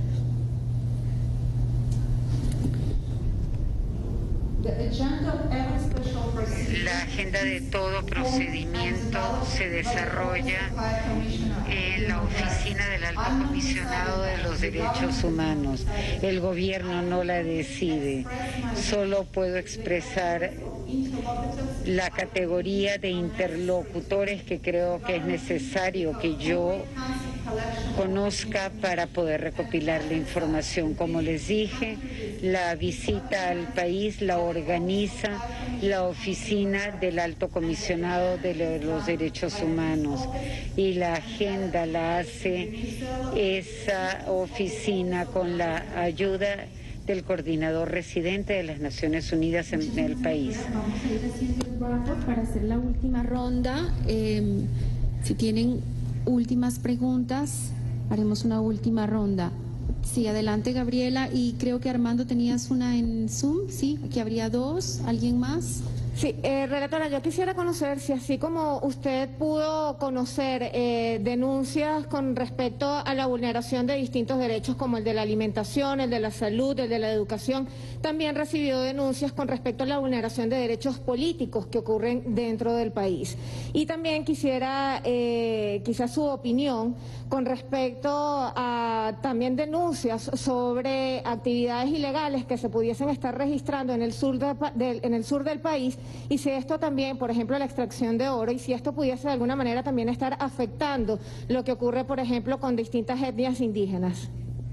La agenda de todo procedimiento se desarrolla en la oficina del Alto Comisionado de los Derechos Humanos. El gobierno no la decide. Solo puedo expresar la categoría de interlocutores que creo que es necesario que yo conozca para poder recopilar la información. Como les dije, la visita al país la organiza la Oficina del Alto Comisionado de los Derechos Humanos y la agenda la hace esa oficina con la ayuda del coordinador residente de las Naciones Unidas en el país. Vamos a ir haciendo el wrap-up para hacer la última ronda. Eh, si tienen últimas preguntas, haremos una última ronda. Sí, adelante Gabriela, y creo que Armando tenías una en Zoom, sí, aquí habría dos, ¿alguien más? Sí, eh, relatora, yo quisiera conocer si así como usted pudo conocer eh, denuncias con respecto a la vulneración de distintos derechos como el de la alimentación, el de la salud, el de la educación, también recibió denuncias con respecto a la vulneración de derechos políticos que ocurren dentro del país. Y también quisiera eh, quizás su opinión con respecto a también denuncias sobre actividades ilegales que se pudiesen estar registrando en el sur, de, de, en el sur del país, y si esto también, por ejemplo, la extracción de oro, y si esto pudiese de alguna manera también estar afectando lo que ocurre, por ejemplo, con distintas etnias indígenas.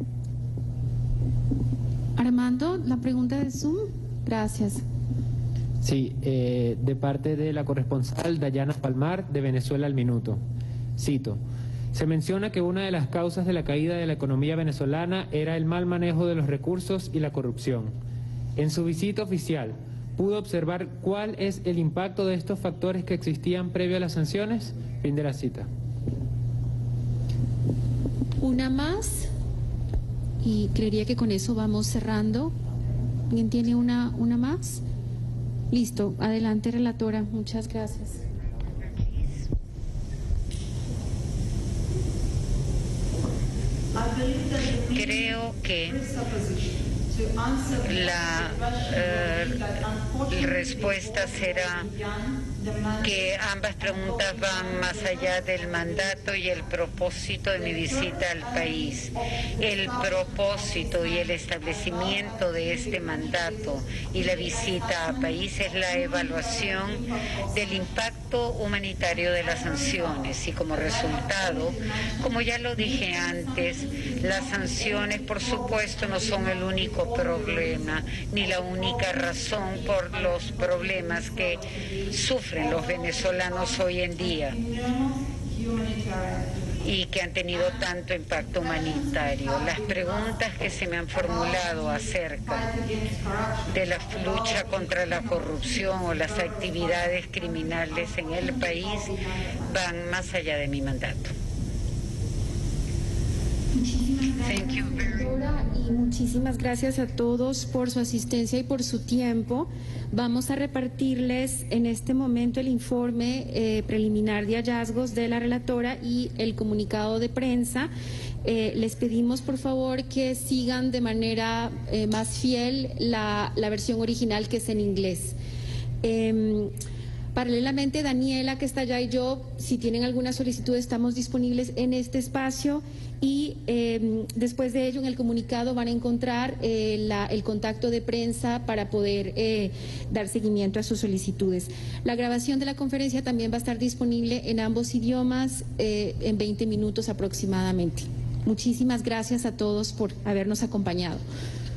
Armando, la pregunta de Zoom. Gracias. Sí, eh, de parte de la corresponsal Dayana Palmar, de Venezuela al Minuto. Cito. Se menciona que una de las causas de la caída de la economía venezolana era el mal manejo de los recursos y la corrupción. En su visita oficial, ¿pudo observar cuál es el impacto de estos factores que existían previo a las sanciones? Fin de la cita. Una más, y creería que con eso vamos cerrando. ¿Alguien tiene una, una más? Listo, adelante relatora, muchas gracias. Creo que la eh, respuesta será que ambas preguntas van más allá del mandato y el propósito de mi visita al país. El propósito y el establecimiento de este mandato y la visita al país es la evaluación del impacto humanitario de las sanciones y como resultado, como ya lo dije antes, las sanciones por supuesto no son el único problema ni la única razón por los problemas que sufren los venezolanos hoy en día y que han tenido tanto impacto humanitario. Las preguntas que se me han formulado acerca de la lucha contra la corrupción o las actividades criminales en el país van más allá de mi mandato. Thank you very much. Y muchísimas gracias a todos por su asistencia y por su tiempo. Vamos a repartirles en este momento el informe eh, preliminar de hallazgos de la relatora y el comunicado de prensa. Eh, les pedimos por favor que sigan de manera eh, más fiel la, la versión original, que es en inglés. Eh, Paralelamente, Daniela, que está allá, y yo, si tienen alguna solicitud, estamos disponibles en este espacio y eh, después de ello en el comunicado van a encontrar eh, la, el contacto de prensa para poder eh, dar seguimiento a sus solicitudes. La grabación de la conferencia también va a estar disponible en ambos idiomas eh, en veinte minutos aproximadamente. Muchísimas gracias a todos por habernos acompañado.